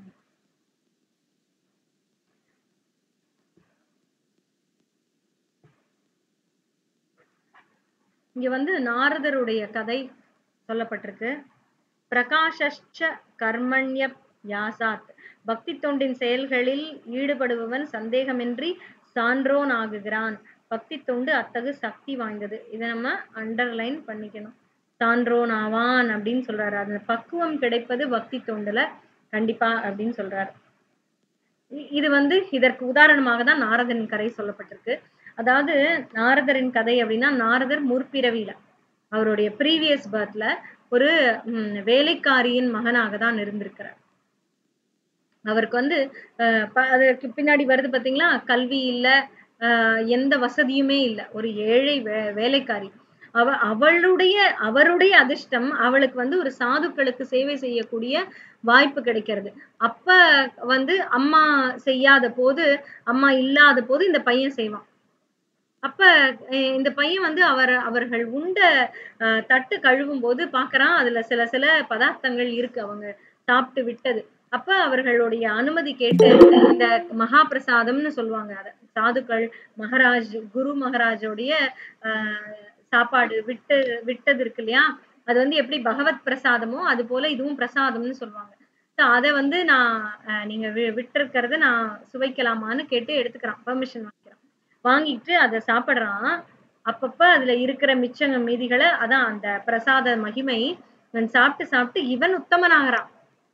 இங்க வந்து நாரதருடைய கதை சொல்லப்பட்டிருக்கு. பிரகாஷ்ச கர்மண்ய யாசாத். பக்தி தொண்டின் செயல்களில் ஈடுபடுபவன் சந்தேகமின்றி சான்றோன் ஆகுகிறான். பக்தி தொண்டு அத்தகு சக்தி வாய்ந்தது. இதை நம்ம அண்டர்லைன் பண்ணிக்கணும். சான்றோன் ஆவான் அப்படின்னு சொல்றாரு. அந்த பக்குவம் கிடைப்பது பக்தி தொண்டுல கண்டிப்பா அப்படின்னு சொல்றாரு. இது வந்து இதற்கு உதாரணமாக தான் நாரதரின் கதை சொல்லப்பட்டிருக்கு. அதாவது நாரதரின் கதை அப்படின்னா, நாரதர் முற்பிறவியில அவருடைய ப்ரீவியஸ் பர்த்ல ஒரு உம் வேலைக்காரியின் மகனாக தான் இருந்திருக்கிறார். அவருக்கு வந்து அஹ் அதற்கு பின்னாடி வருது பாத்தீங்களா, கல்வி இல்ல, ஆஹ் எந்த வசதியுமே இல்லை, ஒரு ஏழை வே வேலைக்காரி. அவ அவளுடைய அவருடைய அதிர்ஷ்டம் அவளுக்கு வந்து ஒரு சாதுக்களுக்கு சேவை செய்யக்கூடிய வாய்ப்பு கிடைக்கிறது. அப்ப வந்து அம்மா செய்யாத போது, அம்மா இல்லாத போது இந்த பையன் செய்வான். அப்ப அஹ் இந்த பையன் வந்து அவர் அவர்கள் உண்ட அஹ் தட்டு கழுவும் போது பாக்குறான் அதுல சில சில பதார்த்தங்கள் இருக்கு அவங்க சாப்பிட்டு விட்டது. அப்ப அவர்களுடைய அனுமதி கேட்டு இந்த மகா பிரசாதம்னு சொல்லுவாங்க அத. சாதுக்கள் மகாராஜ் குரு மகாராஜோடைய ஆஹ் சாப்பாடு விட்டு விட்டது இருக்கு இல்லையா? அது வந்து எப்படி பகவத் பிரசாதமோ அது போல இதுவும் பிரசாதம்னு சொல்லுவாங்க. So அத வந்து நான் அஹ் நீங்க வி விட்டிருக்கிறத நான் சுவைக்கலாமான்னு கேட்டு எடுத்துக்கிறான். பெர்மிஷன் வாங்கிக்கிறான். வாங்கிட்டு அத சாப்பிடுறான். அப்பப்ப அதுல இருக்கிற மிச்சங்க மீதிகள அதான் அந்த பிரசாத மகிமை இவன் சாப்பிட்டு சாப்பிட்டு இவன் உத்தமனாகிறான்.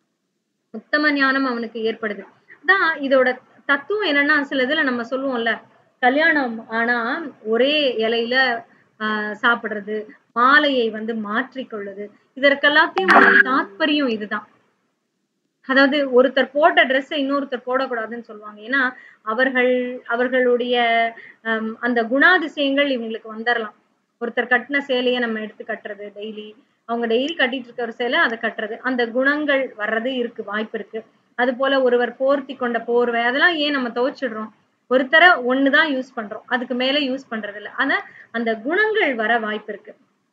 உத்தம ஞானம் அவனுக்கு ஏற்படுது. அதான் இதோட தத்துவம் என்னன்னா சில இதுல நம்ம சொல்லுவோம்ல கல்யாணம் ஆனா ஒரே இலையில ஆஹ் சாப்பிடுறது, மாலையை வந்து மாற்றிக்கொள்ளுது, இதற்கெல்லாத்தையும் தாத்பரியம் இதுதான். அதாவது ஒருத்தர் போட்ட ட்ரெஸ்ஸ இன்னொருத்தர் போடக்கூடாதுன்னு சொல்லுவாங்க. ஏன்னா அவர்கள் அவர்களுடைய அம் அந்த குணாதிசயங்கள் இவங்களுக்கு வந்துரலாம். ஒருத்தர் கட்டின சேலைய நம்ம எடுத்து கட்டுறது டெய்லி. அவங்க டெய்லி கட்டிட்டு இருக்க ஒரு சேலை அத கட்டுறது. அந்த குணங்கள் வர்றது இருக்கு வாய்ப்பு இருக்கு. அதுபோல ஒருவர் போர்த்தி கொண்ட போர்வை அதெல்லாம் ஏன் நம்ம துவைச்சிடுறோம்? ஒரு தர ஒண்ணு தான் யூஸ் பண்றோம். அதுக்கு மேல யூஸ் பண்றது இல்ல. ஆனா அந்த குணங்கள் வர வாய்ப்பு இருக்கு.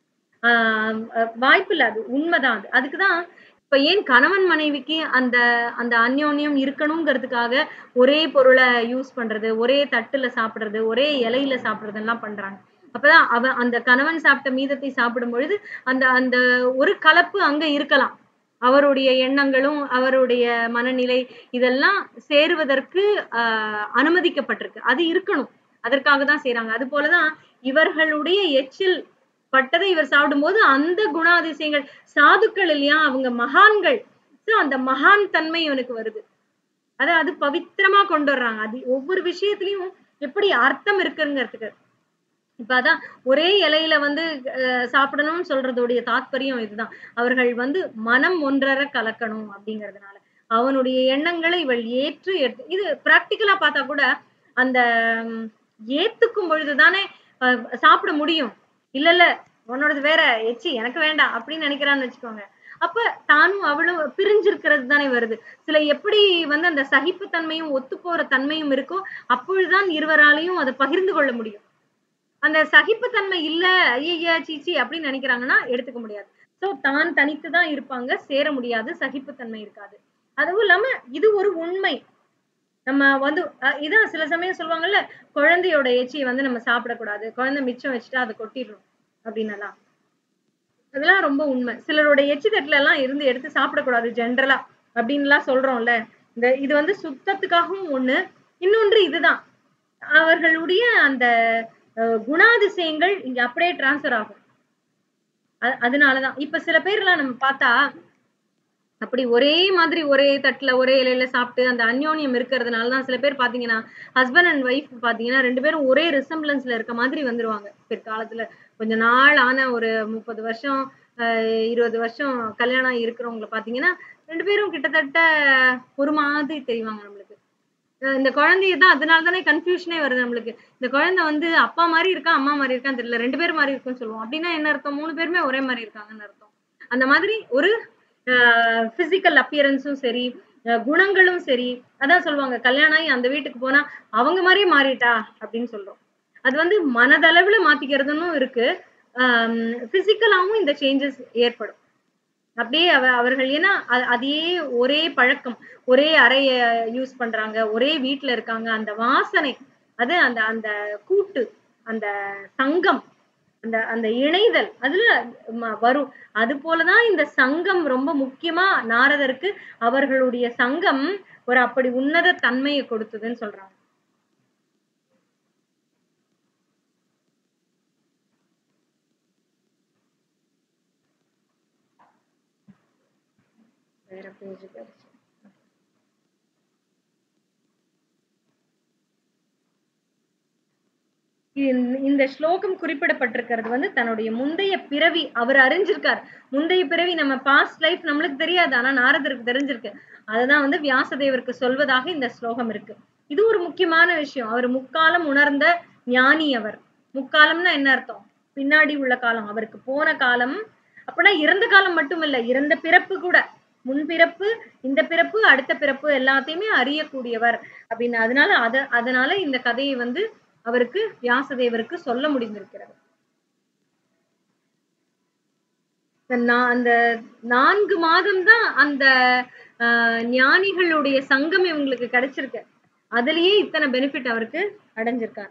ஆஹ் அஹ் வாய்ப்பில்ல அது உண்மைதான் அது. அதுக்குதான் இப்ப ஏன் கணவன் மனைவிக்கு அந்த அந்த அந்யோன்யம் இருக்கணுங்கிறதுக்காக ஒரே பொருளை யூஸ் பண்றது, ஒரே தட்டுல சாப்பிடுறது, ஒரே இலையில சாப்பிடுறதெல்லாம் பண்றாங்க. அப்பதான் அவ அந்த கணவன் சாப்பிட்ட மீதத்தை சாப்பிடும் பொழுது அந்த அந்த ஒரு கலப்பு அங்க இருக்கலாம். அவருடைய எண்ணங்களும் அவருடைய மனநிலை இதெல்லாம் சேருவதற்கு ஆஹ் அனுமதிக்கப்பட்டிருக்கு. அது இருக்கணும். அதற்காக தான் செய்றாங்க. அது போலதான் இவர்களுடைய எச்சில் பட்டதை இவர் சாப்பிடும்போது அந்த குணாதிசயங்கள் சாதுக்கள் இல்லையா அவங்க மகான்கள். சோ அந்த மகான் தன்மை இவனுக்கு வருது. அத அது பவித்திரமா கொண்டு வர்றாங்க. அது ஒவ்வொரு விஷயத்திலயும் எப்படி அர்த்தம் இருக்குங்கிறதுக்கு. இப்ப அதான் ஒரே இலையில வந்து அஹ் சாப்பிடணும்னு சொல்றதுடைய தாத்பரியம் இதுதான். அவர்கள் வந்து மனம் ஒன்றர கலக்கணும் அப்படிங்கிறதுனால. அவனுடைய எண்ணங்களை இவள் ஏற்று எடுத்து இது பிராக்டிகலா பார்த்தா கூட அந்த ம், ஏத்துக்கும் பொழுதுதானே அஹ் சாப்பிட முடியும். இல்ல இல்ல உன்னோடது வேற எச்சி எனக்கு வேண்டாம் அப்படின்னு நினைக்கிறான்னு வச்சுக்கோங்க. அப்ப தானும் அவளும் பிரிஞ்சிருக்கிறது தானே வருது. சில எப்படி வந்து அந்த சகிப்புத்தன்மையும் ஒத்து போற தன்மையும் இருக்கோ அப்பொழுதுதான் இருவராலையும் அதை பகிர்ந்து கொள்ள முடியும். அந்த சகிப்புத்தன்மை இல்ல ஐயைய சீச்சி அப்படின்னு நினைக்கிறாங்கன்னா எடுத்துக்க முடியாது. சோ தான் தனித்து தான் இருப்பாங்க. சேர முடியாது. சகிப்புத்தன்மை இருக்காது. அதுவும் இல்லாம இது ஒரு உண்மை. நம்ம வந்து அஹ் இதான் சில சமயம் சொல்லுவாங்கல்ல குழந்தையோட எச்சியை வந்து நம்ம சாப்பிடக்கூடாது. குழந்தை மிச்சம் வச்சுட்டா அதை கொட்டிடுறோம் அப்படின்னலாம். அதெல்லாம் ரொம்ப உண்மை. சிலரோட எச்சி தட்டுல எல்லாம் இருந்து எடுத்து சாப்பிடக்கூடாது ஜென்ரலா அப்படின்னுலாம் சொல்றோம்ல. இந்த இது வந்து சுத்தத்துக்காகவும் ஒண்ணு. இன்னொன்று இதுதான். அவர்களுடைய அந்த அஹ், குணாதிசயங்கள் இங்க அப்படியே டிரான்ஸ்ஃபர் ஆகும். அ- அதனாலதான் இப்ப சில பேர்லாம் நம்ம பார்த்தா அப்படி ஒரே மாதிரி ஒரே தட்டுல ஒரே இலையில சாப்பிட்டு அந்த அந்யோன்யம் இருக்கிறதுனாலதான் சில பேர் பாத்தீங்கன்னா ஹஸ்பண்ட் அண்ட் ஒய்ஃப் பாத்தீங்கன்னா ரெண்டு பேரும் ஒரே ரிசம்பிளன்ஸ்ல இருக்க மாதிரி வந்துருவாங்க பிற்காலத்துல. கொஞ்ச நாள் ஆன ஒரு முப்பது வருஷம் ஆஹ் இருபது வருஷம் கல்யாணம் இருக்கிறவங்களை பாத்தீங்கன்னா ரெண்டு பேரும் கிட்டத்தட்ட ஒரு மாதிரி தெரிவாங்க நம்மளுக்கு. அஹ் இந்த குழந்தைய தான் அதனால தானே கன்ஃபியூஷனே வருது நம்மளுக்கு. இந்த குழந்தை வந்து அப்பா மாதிரி இருக்கா அம்மா மாதிரி இருக்கான்னு தெரியல. ரெண்டு பேர் மாதிரி இருக்குன்னு சொல்லுவோம். அப்படின்னா என்ன அர்த்தம்? மூணு பேருமே ஒரே மாதிரி இருக்காங்கன்னு அர்த்தம். அந்த மாதிரி ஒரு பிசிக்கல் அப்பியரன்ஸும் சரி அஹ் குணங்களும் சரி. அதான் சொல்லுவாங்க கல்யாணம் ஆகி அந்த வீட்டுக்கு போனா அவங்க மாதிரியே மாறிட்டா அப்படின்னு சொல்றோம். அது வந்து மனதளவுல மாத்திக்கிறதுன்னும் இருக்கு. ஆஹ் பிசிக்கலாவும் இந்த சேஞ்சஸ் ஏற்படும். அப்படியே அவ அவர்கள் ஏன்னா அ- அதே ஒரே பழக்கம் ஒரே அறைய யூஸ் பண்றாங்க ஒரே வீட்ல இருக்காங்க அந்த வாசனை அது அந்த அந்த கூட்டு அந்த சங்கம் அந்த அந்த இணைதல் அதுல ம- வரும். அது போலதான் இந்த சங்கம் ரொம்ப முக்கியமா நாரதருக்கு அவர்களுடைய சங்கம் ஒரு அப்படி உன்னத தன்மையை கொடுத்ததுன்னு சொல்றாங்க. வேற பேஜ் போயிடுச்சு. இந்த இந்த ஸ்லோகம் குறிப்பிடப்பட்டிருக்கிறது வந்து தன்னுடைய முந்தைய பிறவி அவர் அறிஞ்சிருக்கார். முந்தைய பிறவி நம்ம பாஸ்ட் லைஃப் நம்மளுக்கு தெரியாது. ஆனா நாரதருக்கு தெரிஞ்சிருக்கு. அதுதான் வந்து வியாசதேவருக்கு சொல்வதாக இந்த ஸ்லோகம் இருக்கு. இது ஒரு முக்கியமான விஷயம். அவர் முக்காலம் உணர்ந்த ஞானி அவர். முக்காலம்னா என்ன அர்த்தம்? பின்னாடி உள்ள காலம். அவருக்கு போன காலம் அப்படின்னா இறந்த காலம் மட்டும் இல்ல இறந்த பிறப்பு கூட. முன்பிறப்பு இந்த பிறப்பு அடுத்த பிறப்பு எல்லாத்தையுமே அறியக்கூடியவர் அப்படின்னு. அதனால அத அதனால இந்த கதையை வந்து அவருக்கு வியாசதேவருக்கு சொல்ல முடிந்திருக்கிறது. அந்த நான்கு மாதம் தான் அந்த ஆஹ் ஞானிகளுடைய சங்கம் இவங்களுக்கு கிடைச்சிருக்கு. அதுலயே இத்தனை பெனிஃபிட் அவருக்கு அடைஞ்சிருக்கார்.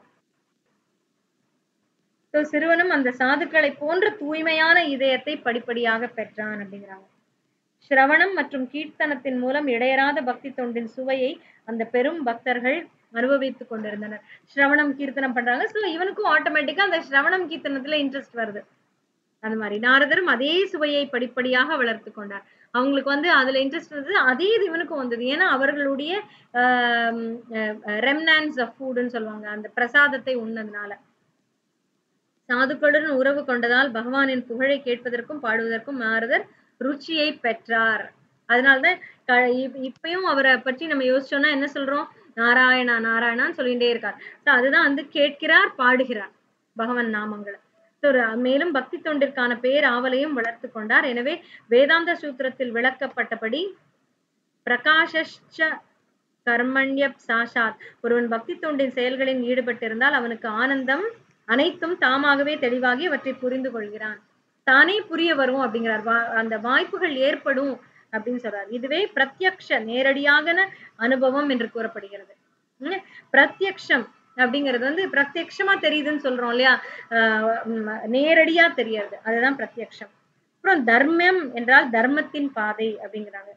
சிறுவனும் அந்த சாதுக்களை போன்ற தூய்மையான இதயத்தை படிப்படியாக பெற்றான் அப்படிங்கிறாங்க. சிரவணம் மற்றும் கீர்த்தனத்தின் மூலம் இடையறாத பக்தி தொண்டின் சுவையை அந்த பெரும் பக்தர்கள் அனுபவித்துக் கொண்டிருந்தனர். சிரவணம் கீர்த்தனம் பண்றாங்க. சோ இவனுக்கும் ஆட்டோமேட்டிக்கா அந்த சிரவணம் கீர்த்தனத்துல இன்ட்ரெஸ்ட் வருது. அந்த மாதிரி நாரதரும் அதே சுவையை படிப்படியாக வளர்த்து கொண்டார். அவங்களுக்கு வந்து அதுல இன்ட்ரெஸ்ட் இருந்தது, அதே இது இவனுக்கும் வந்தது. ஏன்னா அவர்களுடைய ரெம்னான்ஸ் ஆஃப் ஃபுட்னு சொல்லுவாங்க, அந்த பிரசாதத்தை உண்ணதுனால. சாதுக்களுடன் உறவு கொண்டதால் பகவானின் புகழை கேட்பதற்கும் பாடுவதற்கும் நாரதர் ருச்சியை பெற்றார். அதனால்தான் இப்பயும் அவரை பற்றி நம்ம யோசிச்சோம்னா என்ன சொல்றோம், நாராயணா நாராயணான்னு சொல்லிட்டே இருக்கார். அதுதான் வந்து கேட்கிறார், பாடுகிறார் பகவான் நாமங்களை. மேலும் பக்தி தொண்டிற்கான பேர் ஆவலையும் வளர்த்து கொண்டார். எனவே வேதாந்த சூத்திரத்தில் விளக்கப்பட்டபடி பிரகாஷ்ச கர்மண்ய சாஷாத், ஒருவன் பக்தி தொண்டின் செயல்களில் ஈடுபட்டிருந்தால் அவனுக்கு ஆனந்தம் அனைத்தும் தாமாகவே தெளிவாகி அவற்றை புரிந்து கொள்கிறான். தானே புரிய வரும் அப்படிங்கிறார். அந்த வாய்ப்புகள் ஏற்படும் அப்படின்னு சொல்றார். இதுவே பிரத்யக்ஷ நேரடியான அனுபவம் என்று கூறப்படுகிறது. பிரத்யக்ஷம் அப்படிங்கிறது வந்து பிரத்யக்ஷமா தெரியுதுன்னு சொல்றோம் இல்லையா, ஆஹ் நேரடியா தெரியாது, அதுதான் பிரத்யக்ஷம். அப்புறம் தர்மம் என்றால் தர்மத்தின் பாதை அப்படிங்கிறாங்க.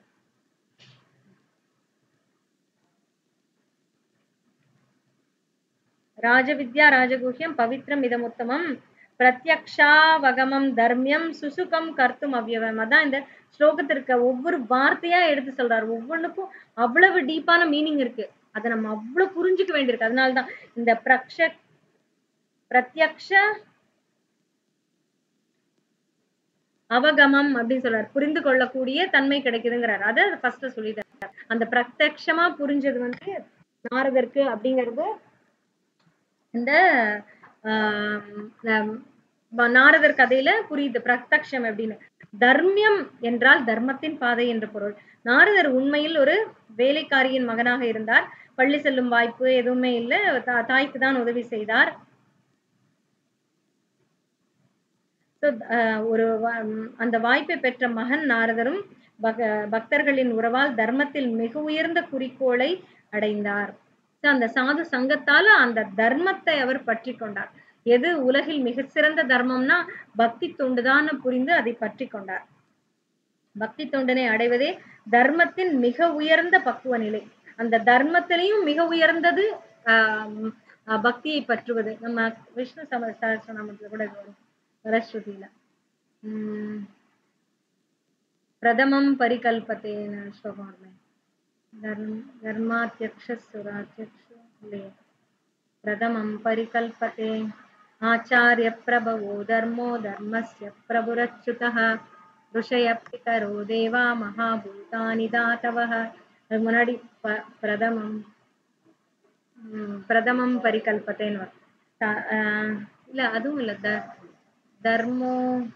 ராஜவித்யா ராஜகுஹ்யம் பவித்ரம் இதமுத்தமம் பிரத்யக்ஷாவகமம் தர்மியம் சுசுகம் கர்த்தும் அவ்யவம். அதான் இந்த ஸ்லோகத்திற்கு ஒவ்வொரு வார்த்தையா எடுத்து சொல்றாரு. ஒவ்வொன்றுக்கும் அவ்வளவு டீப்பான மீனிங் இருக்கு. அதை நம்ம அவ்வளவு புரிஞ்சுக்க வேண்டியிருக்கு. அதனாலதான் இந்த பிரக்ஷ பிரத்யக்ஷ அவகமம் அப்படின்னு சொல்றாரு. புரிந்து கொள்ளக்கூடிய தன்மை கிடைக்குதுங்கிறாரு. அதை ஃபர்ஸ்ட் சொல்லிட்டாரு. அந்த பிரத்யக்ஷமா புரிஞ்சது வந்து நாரதருக்கு அப்படிங்கிறது இந்த ஆஹ் நாரதர் கதையில புரியுது பிரத்யக்ஷம் அப்படின்னு. தர்மியம் என்றால் தர்மத்தின் பாதை என்று பொருள். நாரதர் உண்மையில் ஒரு வேலைக்காரியின் மகனாக இருந்தார். பள்ளி செல்லும் வாய்ப்பு எதுவுமே இல்லை. தாய்க்கு தான் உதவி செய்தார். ஒரு அந்த வாய்ப்பை பெற்ற மகன் நாரதரும் பக்தர்களின் உறவால் தர்மத்தில் மிக உயர்ந்த குறிக்கோளை அடைந்தார். அந்த சாது சங்கத்தால அந்த தர்மத்தை அவர் பற்றி கொண்டார். எது உலகில் மிக சிறந்த தர்மம்னா பக்தி தொண்டுதான் புரிந்து அதை பற்றி கொண்டார். பக்தி தொண்டனை அடைவதே தர்மத்தின் மிக உயர்ந்த பக்குவ நிலை. அந்த தர்மத்திலையும் மிக உயர்ந்தது ஆஹ் பக்தியை பற்றுவது. நம்ம விஷ்ணு சமஸ்தானத்துல கூட வரஸ்ருதியில உம் பிரதமம் பரிகல்பத்தேன ஸ்லோகம் தர்மாத்யக்ஷ சுராத்யக்ஷ பிரதமம் பரிகல்பத்தே ஆச்சார்ய பிரபவோ தர்மோ தர்மஸ்ய பிரபுரச்சுதः ருஷய பிதரோ தேவா மகாபூதானி தாதவः. அது முன்னாடி பிரதமம் பிரதமம் பரிகல்பத்தேன்னு இல்ல, அதுவும் இல்ல, தர்மோ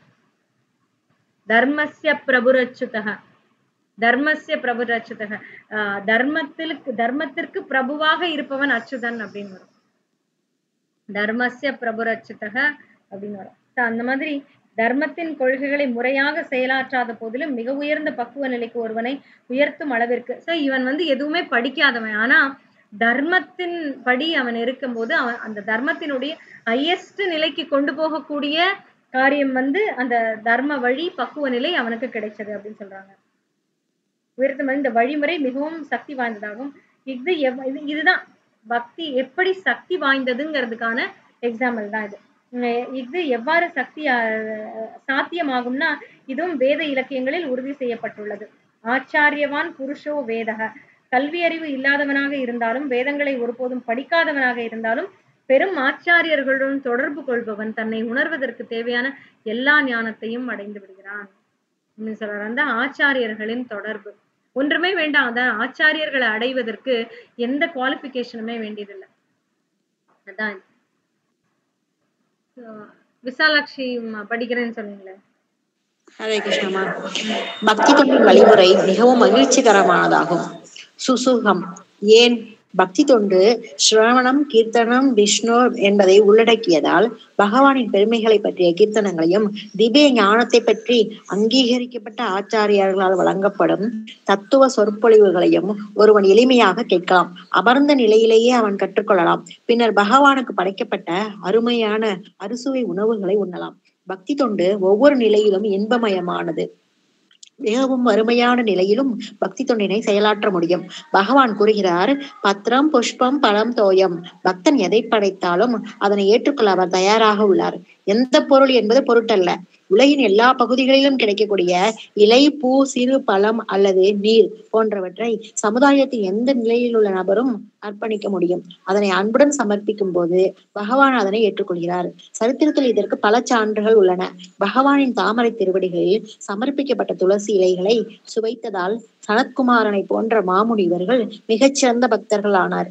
தர்மஸ்ய பிரபுரச்சுதः தர்மஸ்ய பிரபுரச்சுதः தர்மத்திற்கு தர்மத்திற்கு பிரபுவாக இருப்பவன் அச்சுதன் அப்படின்னு வரும். தர்மஸ்ய பிரபுரச்சுதः அப்படின்னு வரும். அந்த மாதிரி தர்மத்தின் கொள்கைகளை முறையாக செயலாற்றாத போதிலும் மிக உயர்ந்த பக்குவ நிலைக்கு ஒருவனை உயர்த்தும் அளவிற்கு. சோ இவன் வந்து எதுவுமே படிக்காதவன், ஆனா தர்மத்தின் படி அவன் இருக்கும் போது அவன் அந்த தர்மத்தினுடைய ஹையஸ்ட் நிலைக்கு கொண்டு போகக்கூடிய காரியம் வந்து அந்த தர்ம வழி பக்குவ நிலை அவனுக்கு கிடைச்சது அப்படின்னு சொல்றாங்க. உயர்த்தும் இந்த வழிமுறை மிகவும் சக்தி வாய்ந்ததாகும். இது இதுதான் பக்தி எப்படி சக்தி வாய்ந்ததுங்கிறதுக்கான எக்ஸாம்பிள் தான் இது. இது எவ்வாறு சக்தி சாத்தியமாகும்னா இதுவும் வேத இலக்கியங்களில் உறுதி செய்யப்பட்டுள்ளது. ஆச்சாரியவான் புருஷோ வேதக. கல்வி அறிவு இல்லாதவனாக இருந்தாலும் வேதங்களை ஒருபோதும் படிக்காதவனாக இருந்தாலும் பெரும் ஆச்சாரியர்களுடன் தொடர்பு கொள்பவன் தன்னை உணர்வதற்கு தேவையான எல்லா ஞானத்தையும் அடைந்து விடுகிறான் அப்படின்னு சொல்றாரு. அந்த ஆச்சாரியர்களின் தொடர்பு ஒன்றுமே வேண்டாம். அதான் ஆச்சாரியர்களை அடைவதற்கு எந்த குவாலிபிகேஷனுமே வேண்டியதில்லை. அதான் விசாலாட்சி படிக்கிறேன்னு சொன்னீங்களே. ஹரே கிருஷ்ணமா. பக்தி தொண்டின் வழிமுறை மிகவும் மகிழ்ச்சிகரமானதாகும். சுசுகம் ஏன் பக்தி தொண்டு ஸ்ரவணம், கீர்த்தனம், விஷ்ணு என்பதை உள்ளடக்கியதால் பகவானின் பெருமைகளை பற்றிய கீர்த்தனங்களையும் திவ்ய ஞானத்தை பற்றி அங்கீகரிக்கப்பட்ட ஆச்சாரியார்களால் வழங்கப்படும் தத்துவ சொற்பொழிவுகளையும் ஒருவன் எளிமையாக கேட்கலாம். அமர்ந்த நிலையிலேயே அவன் கற்றுக்கொள்ளலாம். பின்னர் பகவானுக்கு படைக்கப்பட்ட அருமையான அறுசுவை உணவுகளை உண்ணலாம். பக்தி தொண்டு ஒவ்வொரு நிலையிலும் இன்பமயமானது. மிகவும் அருமையான நிலையிலும் பக்தி தொண்டினை செயலாற்ற முடியும். பகவான் கூறுகிறார், பத்திரம் புஷ்பம் பழம் தோயம். பக்தன் எதை படைத்தாலும் அதனை ஏற்றுக்கொள்ள அவர் தயாராக உள்ளார். எந்த பொருள் என்பது பொருட்டல்ல. உலகின் எல்லா பகுதிகளிலும் கிடைக்கக்கூடிய இலை, பூ, சிறு பழம் அல்லது நீர் போன்றவற்றை சமுதாயத்தின் எந்த நிலையில் உள்ள நபரும் அர்ப்பணிக்க முடியும். அதனை அன்புடன் சமர்ப்பிக்கும் போது பகவான் அதனை ஏற்றுக்கொள்கிறார். சரித்திரத்தில் இதற்கு பல சான்றுகள் உள்ளன. பகவானின் தாமரை திருவடிகளில் சமர்ப்பிக்கப்பட்ட துளசி இலைகளை சுவைத்ததால் சனத்குமாரனை போன்ற மாமுனிவர்கள் மிகச்சிறந்த பக்தர்கள் ஆனார்.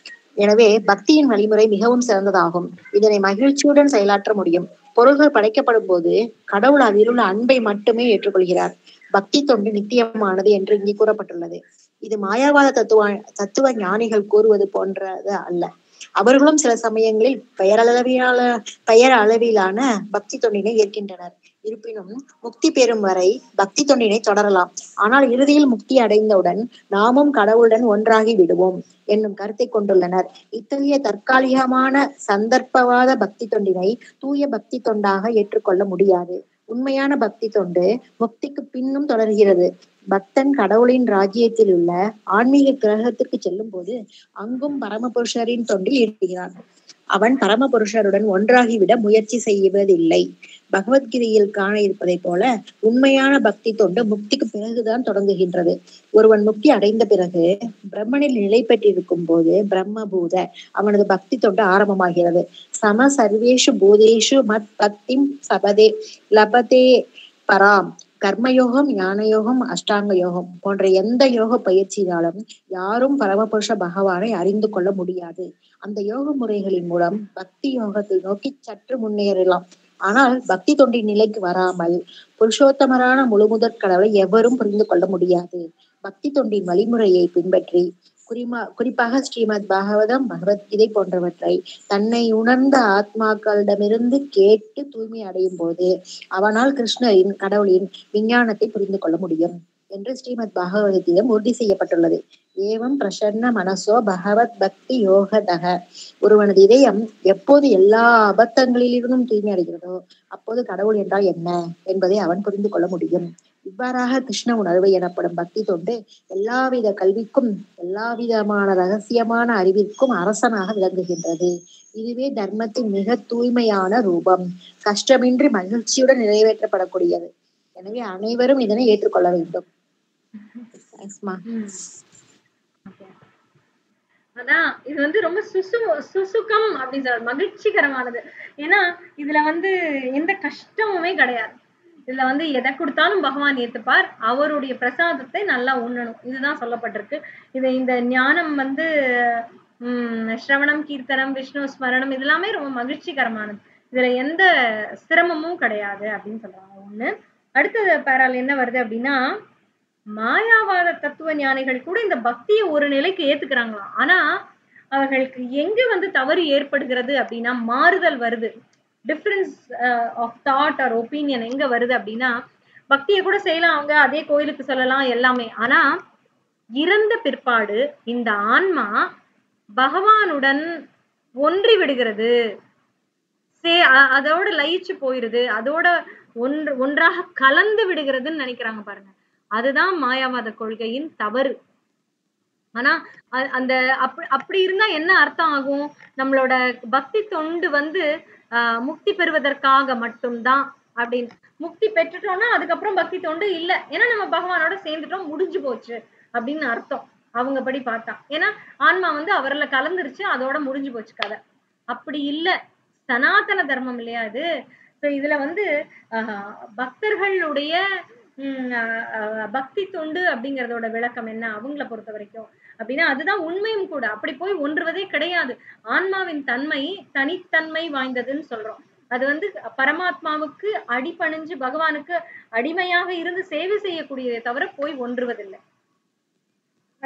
எனவே பக்தியின் வழிமுறை மிகவும் சிறந்ததாகும். இதனை மகிழ்ச்சியுடன் செயலாற்ற முடியும். பொருள்கள் படைக்கப்படும் போது கடவுள் அதிலுள்ள அன்பை மட்டுமே ஏற்றுக்கொள்கிறார். பக்தி தொண்டு நித்தியமானது என்று இங்கே கூறப்பட்டுள்ளது. இது மாயாவாத தத்துவ தத்துவ ஞானிகள் கூறுவது போன்றது அல்ல. அவர்களும் சில சமயங்களில் பெயரளவிலான பெயர் அளவிலான பக்தி தொண்டினை ஏற்கின்றனர். இருப்பினும் முக்தி பெறும் வரை பக்தி தொண்டினை தொடரலாம். ஆனால் இறுதியில் முக்தி அடைந்தவுடன் நாமும் கடவுளுடன் ஒன்றாகி விடுவோம் என்னும் கருத்தை கொண்டுள்ளனர். இத்தகைய தற்காலிகமான சந்தர்ப்பவாத பக்தி தொண்டினை தூய பக்தி தொண்டாக ஏற்றுக்கொள்ள முடியாது. உண்மையான பக்தி தொண்டு முக்திக்கு பின்னும் தொடர்கிறது. பக்தன் கடவுளின் ராஜ்யத்தில் உள்ள ஆன்மீக கிரகத்திற்கு செல்லும் போது அங்கும் பரமபுருஷரின் தொண்டில் ஈடுபடுகிறான். அவன் பரமபுருஷருடன் ஒன்றாகிவிட முயற்சி செய்வதில்லை. பகவத்கீதையில் காண இருப்பதை போல உண்மையான பக்தி தொண்டு முக்திக்கு பிறகுதான் தொடங்குகின்றது. ஒருவன் முக்தி அடைந்த பிறகு பிரம்மனில் நிலை பெற்றிருக்கும் போது பிரம்மபூத அவனது பக்தி தொண்டு ஆரம்பமாகிறது. சம சர்வேஷு பூதேஷு மத் பக்திம் சபதே லபதே பராம். கர்மயோகம், ஞானயோகம், அஷ்டாங்க யோகம் போன்ற எந்த யோக பயிற்சியினாலும் யாரும் பரமபுருஷ பகவானை அறிந்து கொள்ள முடியாது. அந்த யோக முறைகளின் மூலம் பக்தி யோகத்தை நோக்கி சற்று முன்னேறலாம். ஆனால் பக்தி தொண்டின் நிலைக்கு வராமல் புருஷோத்தமரான முழுமுதற் கடவுளை எவரும் புரிந்து கொள்ள முடியாது. பக்தி தொண்டின் வழிமுறையை பின்பற்றி குறிமா குறிப்பாக ஸ்ரீமத் பாகவதம், பகவத்கீதை போன்றவற்றை தன்னை உணர்ந்த ஆத்மாக்களிடமிருந்து கேட்டு தூய்மை அடையும் போது அவனால் கிருஷ்ணரின் கடவுளின் விஞ்ஞானத்தை புரிந்து கொள்ள முடியும் என்று ஸ்ரீமத் பாகவதத்திடம் உறுதி செய்யப்பட்டுள்ளது. ஏவம் பிரசன்ன மனசோ பகவத் பக்தி யோகதக. ஒருவனது இதயம் எப்போது எல்லா அபத்தங்களிலிருந்தும் தூய்மை அடைகிறதோ அப்போது கடவுள் என்றால் என்ன என்பதை அவன் புரிந்து கொள்ள முடியும். இவ்வாறாக கிருஷ்ண உணர்வு எனப்படும் பக்தி தொண்டு எல்லாவித கல்விக்கும் எல்லா விதமான ரகசியமான அறிவிற்கும் அரசனாக விளங்குகின்றது. இதுவே தர்மத்தின் மிக தூய்மையான ரூபம். கஷ்டமின்றி மகிழ்ச்சியுடன் நிறைவேற்றப்படக்கூடியது. எனவே அனைவரும் இதனை ஏற்றுக்கொள்ள வேண்டும். அதான் இது வந்து ரொம்ப சுசு சுசுகம் அப்படின்னு சொல்ற மகிழ்ச்சிகரமானது. ஏன்னா இதுல வந்து எந்த கஷ்டமுமே கிடையாது. இதுல வந்து எதை கொடுத்தாலும் பகவான் ஏத்துப்பார். அவருடைய பிரசாதத்தை நல்லா உண்ணணும். இதுதான் சொல்லப்பட்டிருக்கு. இது இந்த ஞானம் வந்து உம் ஸ்ரவணம், கீர்த்தனம், விஷ்ணு ஸ்மரணம் இதெல்லாமே ரொம்ப மகிழ்ச்சிகரமானது. இதுல எந்த சிரமமும் கிடையாது அப்படின்னு சொல்றாங்க. ஒண்ணு. அடுத்தது பேரால் என்ன வருது அப்படின்னா, மாயாவாத தத்துவ ஞானிகள் கூட இந்த பக்தியை ஒரு நிலைக்கு ஏத்துக்கிறாங்களாம். ஆனா அவர்களுக்கு எங்க வந்து தவறு ஏற்படுகிறது அப்படின்னா, மாறுதல் வருது. Difference of thought or opinion எங்க வருது அப்படின்னா, பக்தியை கூட செய்யலாம், அவங்க அதே கோயிலுக்கு சொல்லலாம் எல்லாமே. ஆனா இறந்த பிற்பாடு இந்த ஆன்மா பகவானுடன் ஒன்றி விடுகிறது, சே அதோட லயிச்சு போயிருது, அதோட ஒன்று ஒன்றாக கலந்து விடுகிறதுன்னு நினைக்கிறாங்க பாருங்க. அதுதான் மாயாவாத கொள்கையின் தவறு. ஆனா அந்த அப்ப அப்படி இருந்தா என்ன அர்த்தம் ஆகும்? நம்மளோட பக்தி தொண்டு வந்து ஆஹ் முக்தி பெறுவதற்காக மட்டும்தான் அப்படின்னு. முக்தி பெற்றுட்டோம்னா அதுக்கப்புறம் பக்தி தொண்டு இல்ல, ஏன்னா நம்ம பகவானோட சேர்ந்துட்டோம், முடிஞ்சு போச்சு அப்படின்னு அர்த்தம் அவங்க படி பார்த்தா. ஏன்னா ஆன்மா வந்து அவர்ல கலந்துருச்சு, அதோட முடிஞ்சு போச்சு கதை. அப்படி இல்ல, சனாதன தர்மம் இல்லையா இது. இதுல வந்து ஆஹ் பக்தர்களுடைய உம் பக்தி தொண்டு அப்படிங்கறதோட விளக்கம் என்ன அவங்கள பொறுத்த வரைக்கும் அப்படின்னா, அதுதான் உண்மையும் கூட. அப்படி போய் ஒன்றுவதே கிடையாது. ஆன்மாவின் தன்மை தனித்தன்மை வாய்ந்ததுன்னு சொல்றோம். அது வந்து பரமாத்மாவுக்கு அடிபணிஞ்சு பகவானுக்கு அடிமையாக இருந்து சேவை செய்யக்கூடியதை தவிர போய் ஒன்றுவதில்லை.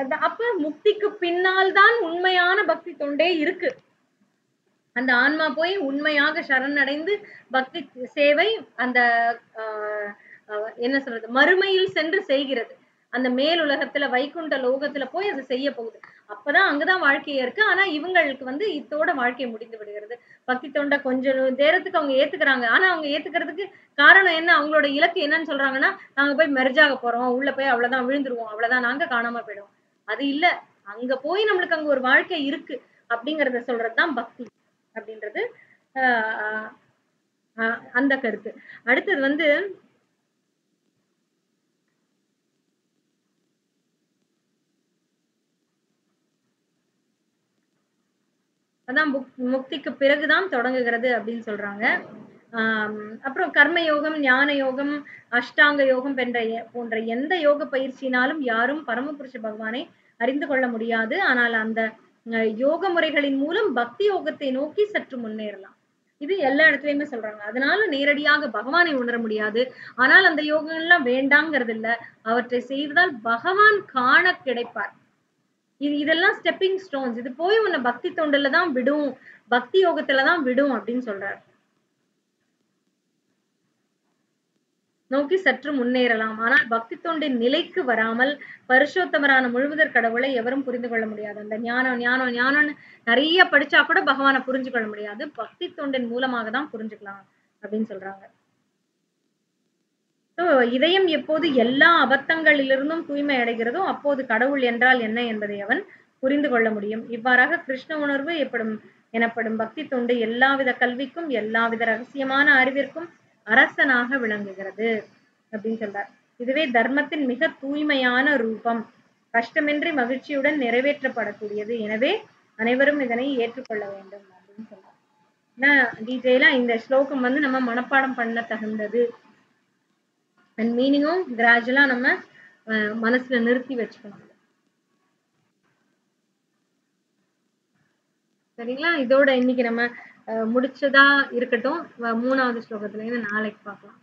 அப்ப முக்திக்கு பின்னால் தான் உண்மையான பக்தி தொண்டே இருக்கு. அந்த ஆன்மா போய் உண்மையாக சரணடைந்து பக்தி சேவை அந்த ஆஹ் என்ன சொல்றது மறுமையில் சென்று செய்கிறது. அந்த மேல் உலகத்துல வைகுண்ட லோகத்துல போய் அது செய்ய போகுது. அப்பதான் அங்கதான் வாழ்க்கையே இருக்கு. ஆனா இவங்களுக்கு வந்து இத்தோட வாழ்க்கை முடிந்து விடுகிறது. பக்தி தொண்டை கொஞ்சம் நேரத்துக்கு அவங்க ஏத்துக்கிறாங்க. ஆனா அவங்க ஏத்துக்கிறதுக்கு காரணம் என்ன? அவங்களோட இலக்கு என்னன்னு சொல்றாங்கன்னா, நாங்க போய் மெர்ஜாக போறோம், உள்ள போய் அவ்வளவுதான் விழுந்துருவோம், அவ்வளவுதான் நாங்க காணாம போயிடுவோம். அது இல்ல, அங்க போய் நம்மளுக்கு அங்க ஒரு வாழ்க்கை இருக்கு அப்படிங்கறத சொல்றதுதான் பக்தி அப்படின்றது ஆஹ் ஆஹ் அந்த கருத்து. அடுத்தது வந்து அதான் முக்திக்கு பிறகுதான் தொடங்குகிறது அப்படின்னு சொல்றாங்க. ஆஹ் அப்புறம் கர்மயோகம், ஞான யோகம், அஷ்டாங்க யோகம் போன்ற போன்ற எந்த யோக பயிற்சியினாலும் யாரும் பரமபுருஷ பகவானை அறிந்து கொள்ள முடியாது. ஆனால் அந்த யோக முறைகளின் மூலம் பக்தி யோகத்தை நோக்கி சற்று முன்னேறலாம். இது எல்லா இடத்துலயுமே சொல்றாங்க. அதனால நேரடியாக பகவானை உணர முடியாது. ஆனால் அந்த யோகங்கள் எல்லாம் வேண்டாங்கிறது இல்ல. அவற்றை செய்வதால் பகவான் காண கிடைப்பார். இது இதெல்லாம் ஸ்டெப்பிங் ஸ்டோன்ஸ். இது போய் உன்னை பக்தி தொண்டுல தான் விடும், பக்தி யோகத்துலதான் விடும் அப்படின்னு சொல்றாரு. நோக்கி சற்று முன்னேறலாம். ஆனால் பக்தி தொண்டின் நிலைக்கு வராமல் பரிசோத்தமரான முழுவதற் கடவுளை எவரும் புரிந்து கொள்ள முடியாது. அந்த ஞானம் ஞானம் ஞானம்னு நிறைய படிச்சா கூட பகவானை புரிஞ்சு கொள்ள முடியாது. பக்தி தொண்டின் மூலமாக தான் புரிஞ்சுக்கலாம் அப்படின்னு சொல்றாங்க. இதயம் எப்போது எல்லா அபத்தங்களிலிருந்தும் தூய்மை அடைகிறதோ அப்போது கடவுள் என்றால் என்ன என்பதை அவன் புரிந்து கொள்ள முடியும். இவ்வாறாக கிருஷ்ண உணர்வு எப்படும் எனப்படும் பக்தி தொண்டு எல்லாவித கல்விக்கும் எல்லாவித ரகசியமான அறிவிற்கும் அரசனாக விளங்குகிறது அப்படின்னு சொல்றார். இதுவே தர்மத்தின் மிக தூய்மையான ரூபம், கஷ்டமின்றி மகிழ்ச்சியுடன் நிறைவேற்றப்படக்கூடியது. எனவே அனைவரும் இதனை ஏற்றுக்கொள்ள வேண்டும் அப்படின்னு சொல்றார். ஏன்னா டீட்டெயிலா இந்த ஸ்லோகம் வந்து நம்ம மனப்பாடம் பண்ண தகுந்தது. அண்ட் மீனிங்கும் கிராஜுவலா நம்ம மனசுல நிறுத்தி வச்சுக்கணும். சரிங்களா? இதோட இன்னைக்கு நம்ம முடிச்சதா இருக்கட்டும். மூணாவது ஸ்லோகத்துல இருந்து நாளைக்கு பார்க்கலாம்.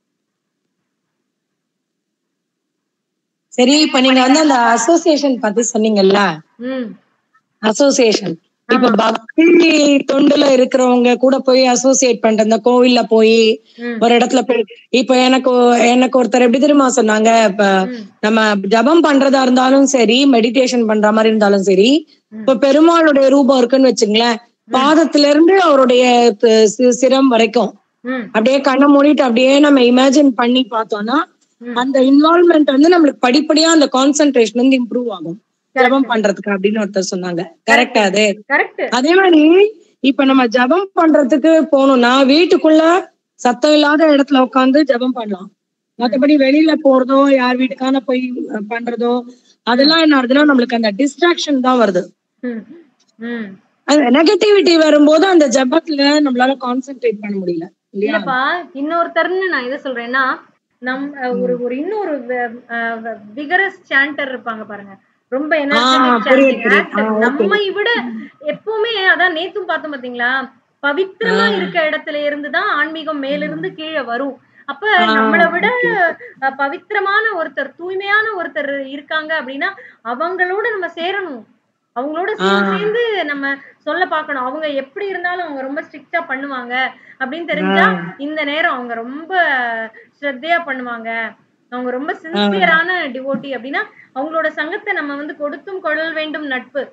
சரி, இப்ப நீங்க வந்து அந்த அசோசியேஷன் பத்தி சொன்னீங்கல்ல, அசோசியேஷன் இப்ப பக்தி தொண்டுல இருக்கிறவங்க கூட போய் அசோசியேட் பண்ற, இந்த கோவில்ல போய் ஒரு இடத்துல போய், இப்ப எனக்கு எனக்கு ஒருத்தர் எப்படி தெரியுமா சொன்னாங்க, இப்ப நம்ம ஜபம் பண்றதா இருந்தாலும் சரி, மெடிடேஷன் பண்ற மாதிரி இருந்தாலும் சரி, இப்ப பெருமாளுடைய ரூபம் இருக்குன்னு வச்சுங்களேன், பாதத்துல இருந்து அவருடைய சிரம் வரைக்கும் அப்படியே கண்ணை மூடிட்டு அப்படியே நம்ம இமேஜின் பண்ணி பார்த்தோம்னா அந்த இன்வால்வ்மெண்ட் வந்து நம்மளுக்கு படிப்படியா அந்த கான்சென்ட்ரேஷன் வந்து இம்ப்ரூவ் ஆகும் ஜபம் பண்றதுக்கு அப்படின்னு ஒருத்தர் சொன்னாங்க. கரெக்டா? அது அதே மாதிரி இப்ப நம்ம ஜபம் பண்றதுக்கு போகணும்னா வீட்டுக்குள்ள சத்தம் இல்லாத இடத்துல உட்காந்து ஜபம் பண்ணலாம். மற்றபடி வெளியில போறதோ யார் வீட்டுக்கான போய் பண்றதோ அதெல்லாம் என்ன ஆகுதுன்னா நம்மளுக்கு அந்த டிஸ்ட்ராக்ஷன் தான் வருது. நெகட்டிவிட்டி வரும்போது அந்த ஜபத்துல நம்மளால கான்சென்ட்ரேட் பண்ண முடியல இல்லப்பா. இன்னொருத்தர்னு நான் எதை சொல்றேன்னா, நம் ஒரு ஒரு இன்னொரு விகரஸ் சாண்டர் இருப்பாங்க பாருங்க, ரொம்ப எனர்ஜெட்டிக். நம்மை விட எப்பவுமே அதான் நேத்தும் பார்த்தோம் பாத்தீங்களா, பவித்திரமா இருக்க இடத்துல இருந்துதான் ஆன்மீகம் மேலிருந்து கீழே வரும். அப்ப நம்மளை விட பவித்திரமான ஒருத்தர், தூய்மையான ஒருத்தர் இருக்காங்க அப்படின்னா அவங்களோட நம்ம சேரணும், அவங்களோட சேர்ந்து நம்ம சொல்ல பார்க்கணும். அவங்க எப்படி இருந்தாலும் அவங்க ரொம்ப ஸ்ட்ரிக்டா பண்ணுவாங்க அப்படின்னு தெரிஞ்சா இந்த நேரம் அவங்க ரொம்ப ஸ்ரத்தையா பண்ணுவாங்க, அவங்க ரொம்ப சின்சியரான டிவோட்டி அப்படின்னா அவங்களோட சங்கத்தை நம்ம வந்து கொடுத்தும் கொள்ளல் வேண்டும் நட்பு.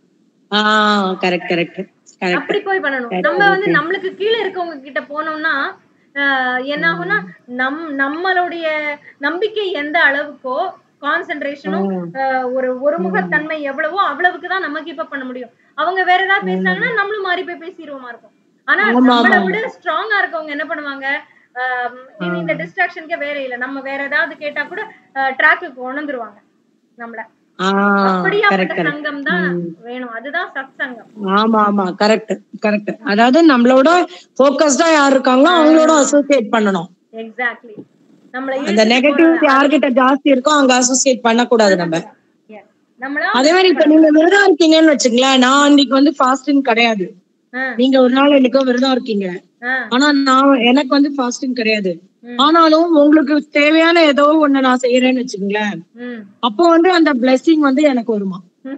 அப்படி போய் பண்ணணும். நம்ம வந்து நம்மளுக்கு கீழே இருக்கவங்க கிட்ட போனோம்னா என்ன ஆகும்னா, நம் நம்மளுடைய நம்பிக்கை எந்த அளவுக்கோ, கான்சென்ட்ரேஷனும் ஒரு ஒருமுகத்தன்மை எவ்வளவோ அவ்வளவுக்குதான் நம்ம கீப் அப் பண்ண முடியும். அவங்க வேற ஏதாவது பேசினாங்கன்னா நம்மளும் மாறி போய் பேசிடுவோமா இருக்கும். ஆனா நம்மளை விட ஸ்ட்ராங்கா இருக்கவங்க என்ன பண்ணுவாங்க, இந்த டிஸ்ட்ராக்ஷனுக்கே வேற இல்ல, நம்ம வேற ஏதாவது கேட்டா கூட ட்ராக்குக்கு உணர்ந்துருவாங்க நம்மள. அப்படியாப்பட்ட சங்கம் தான் வேணும். அதுதான் சத் சங்கம். ஆமா ஆமா, கரெக்ட் கரெக்ட். அதாவது நம்மளோட ஃபோக்கஸ்டா யார் இருக்காங்களோ அவங்களோட அசோசியேட் பண்ணணும். எக்ஸாக்ட்லி. நம்மள அந்த நெகட்டிவிட்டி யார்கிட்ட ஜாஸ்தி இருக்கோ அங்க அசோசியேட் பண்ண கூடாது நம்ம. அதே மாதிரி இப்ப நீங்க விரதம் இருக்கீங்கன்னு வச்சுங்களேன், நான் அன்னைக்கு வந்து ஃபாஸ்டிங் கிடையாது, நீங்க ஒரு நாள் என்னைக்கோ விரதம் இருக்கீங்க, ஆனா நான் எனக்கு வந்து ஃபாஸ்டிங் கிடையாது. ஆனாலும் உங்களுக்கு தேவையான ஏதோ ஒண்ணு நான் செய்யறேன்னு வச்சுக்கோங்களேன், அப்போ வந்து அந்த பிளெஸிங் வந்து எனக்கு வருமா?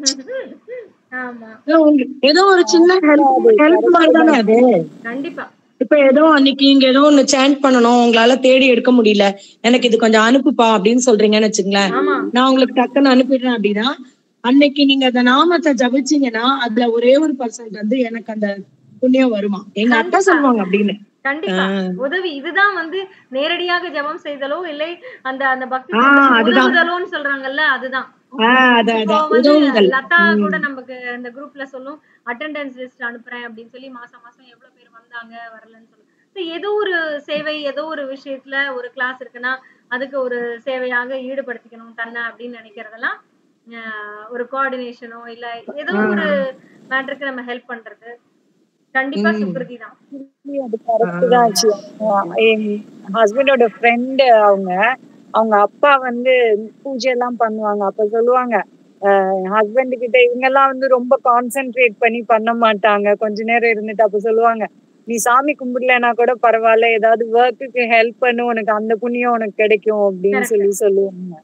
ஏதோ ஒரு சின்ன ஹெல்ப் ஹெல்ப் மாதிரி தானே அது. கண்டிப்பா. இப்ப ஏதோ அன்னைக்கு நீங்க ஏதோ ஒண்ணு சாண்ட் பண்ணணும், உங்களால தேடி எடுக்க முடியல, எனக்கு இது கொஞ்சம் அனுப்புப்பா அப்படின்னு சொல்றீங்கன்னு வச்சுங்களேன், நான் உங்களுக்கு டக்குன்னு அனுப்பிடுறேன் அப்படின்னா, அன்னைக்கு நீங்க அந்த நாமத்தை ஜபிச்சீங்கன்னா அதுல ஒரே ஒரு பர்சன்ட் வந்து எனக்கு அந்த புண்ணியம் வருமா? எங்க அத்தை சொல்லுவாங்க அப்படின்னு. கண்டிப்பா உதவி இதுதான் வந்து நேரடியாக ஜெபம் செய்தலோ இல்லை அந்த அந்த பக்தி உதவுதலோன்னு சொல்றாங்கல்ல, அதுதான். லதா கூட நமக்கு இந்த குரூப்ல சொல்லும் அட்டெண்டன்ஸ் லிஸ்ட் அனுப்புறேன் அப்படின்னு சொல்லி மாசம் மாசம் எவ்வளவு பேர் வந்தாங்க வரலன்னு சொல்லி ஏதோ ஒரு சேவை ஏதோ ஒரு விஷயத்துல ஒரு கிளாஸ் இருக்குன்னா அதுக்கு ஒரு சேவையாக ஈடுபடுத்திக்கணும் தன்னை அப்படின்னு நினைக்கிறதெல்லாம் ஒரு கோஆர்டினேஷனோ இல்ல ஏதோ ஒரு மேட்டருக்கு நம்ம ஹெல்ப் பண்றது கண்டிப்பா சுக்ருதி தான். அது கரெக்ட் தான். என் ஹஸ்பண்டோட ஃப்ரெண்ட் அவங்க அவங்க அப்பா வந்து பூஜை எல்லாம் பண்ணுவாங்க. அப்ப சொல்லுவாங்க ஹஸ்பண்ட் கிட்ட இவங்க எல்லாம் வந்து ரொம்ப கான்சென்ட்ரேட் பண்ணி பண்ண மாட்டாங்க, கொஞ்ச நேரம் இருந்துட்டு அப்ப சொல்லுவாங்க, நீ சாமி கும்பிடலன்னா கூட பரவாயில்ல, ஏதாவது ஒர்க்குக்கு ஹெல்ப் பண்ணு, உனக்கு அந்த புண்ணியம் உனக்கு கிடைக்கும் அப்படின்னு சொல்லி சொல்லுவாங்க.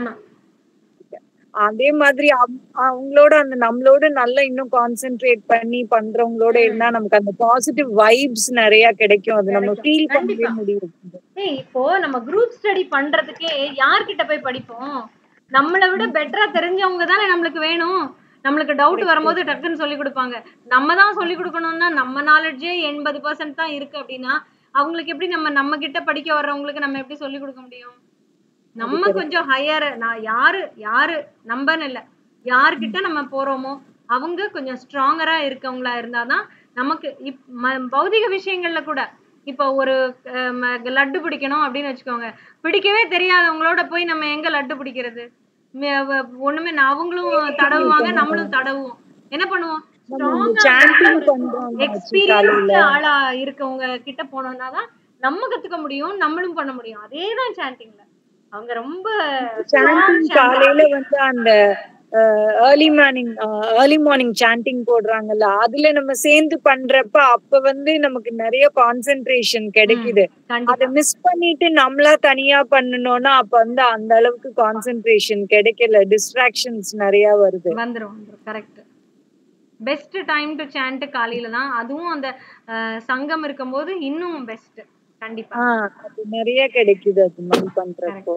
அதே மாதிரி அவங்களோட அந்த நம்மளோட நல்லா இன்னும் கான்சென்ட்ரேட் பண்ணி பண்றவங்களோட இருந்தா நமக்கு அந்த பாசிட்டிவ் வைப்ஸ் நிறைய கிடைக்கும். அது நம்ம ஃபீல் பண்ணவே முடியும். இப்போ நம்ம குரூப் ஸ்டடி பண்றதுக்கே யார்கிட்ட போய் படிப்போம்? நம்மளை விட பெட்டரா தெரிஞ்சவங்க தானே நம்மளுக்கு வேணும். நம்மளுக்கு டவுட் வரும்போது டக்குன்னு சொல்லி கொடுப்பாங்க. நம்ம தான் சொல்லி கொடுக்கணும்னா நம்ம நாலேஜே எண்பது பர்சன்ட் தான் இருக்கு அப்படின்னா அவங்களுக்கு எப்படி நம்ம நம்ம கிட்ட படிக்க வர்றவங்களுக்கு நம்ம எப்படி சொல்லி கொடுக்க முடியும்? நம்ம கொஞ்சம் ஹையர் நான் யாரு யாரு நம்பன்னு இல்ல யார்கிட்ட நம்ம போறோமோ அவங்க கொஞ்சம் ஸ்ட்ராங்கரா இருக்கவங்களா இருந்தாதான் நமக்கு இப் பௌதிக விஷயங்கள்ல கூட இப்போ ஒரு லட்டு பிடிக்கணும் அப்படின்னு வச்சுக்கோங்க, பிடிக்கவே தெரியாதவங்களோட போய் நம்ம எங்க லட்டு பிடிக்கிறது? ஒண்ணுமே அவங்களும் தடவுவாங்க நம்மளும் தடவுவோம். என்ன பண்ணுவோம்? எக்ஸ்பீரியன்ஸ் ஆளா இருக்கவங்க கிட்ட போனோம்னாதான் நம்ம கத்துக்க முடியும், நம்மளும் பண்ண முடியும். அதேதான் சாண்டிங்ல அவங்க ரொம்ப காலையில வந்து அந்த early morning early morning chanting போடுறாங்கல்ல, அதுல நம்ம சேர்ந்து பண்றப்ப அப்ப வந்து நமக்கு நிறைய கான்சென்ட்ரேஷன் கிடைக்குது. அதை மிஸ் பண்ணிட்டு நம்மளா தனியா பண்ணணும்னா அப்ப வந்து அந்த அளவுக்கு கான்சென்ட்ரேஷன் கிடைக்கல, டிஸ்ட்ராக்ஷன்ஸ் நிறைய வருது. வந்துரும் correct. Best time to chant காலையில தான், அதுவும் அந்த சங்கம் இருக்கும்போது இன்னும் பெஸ்ட். கண்டிப்பா அது நிறைய கிடைக்குது அது மாதிரி பண்றப்போ.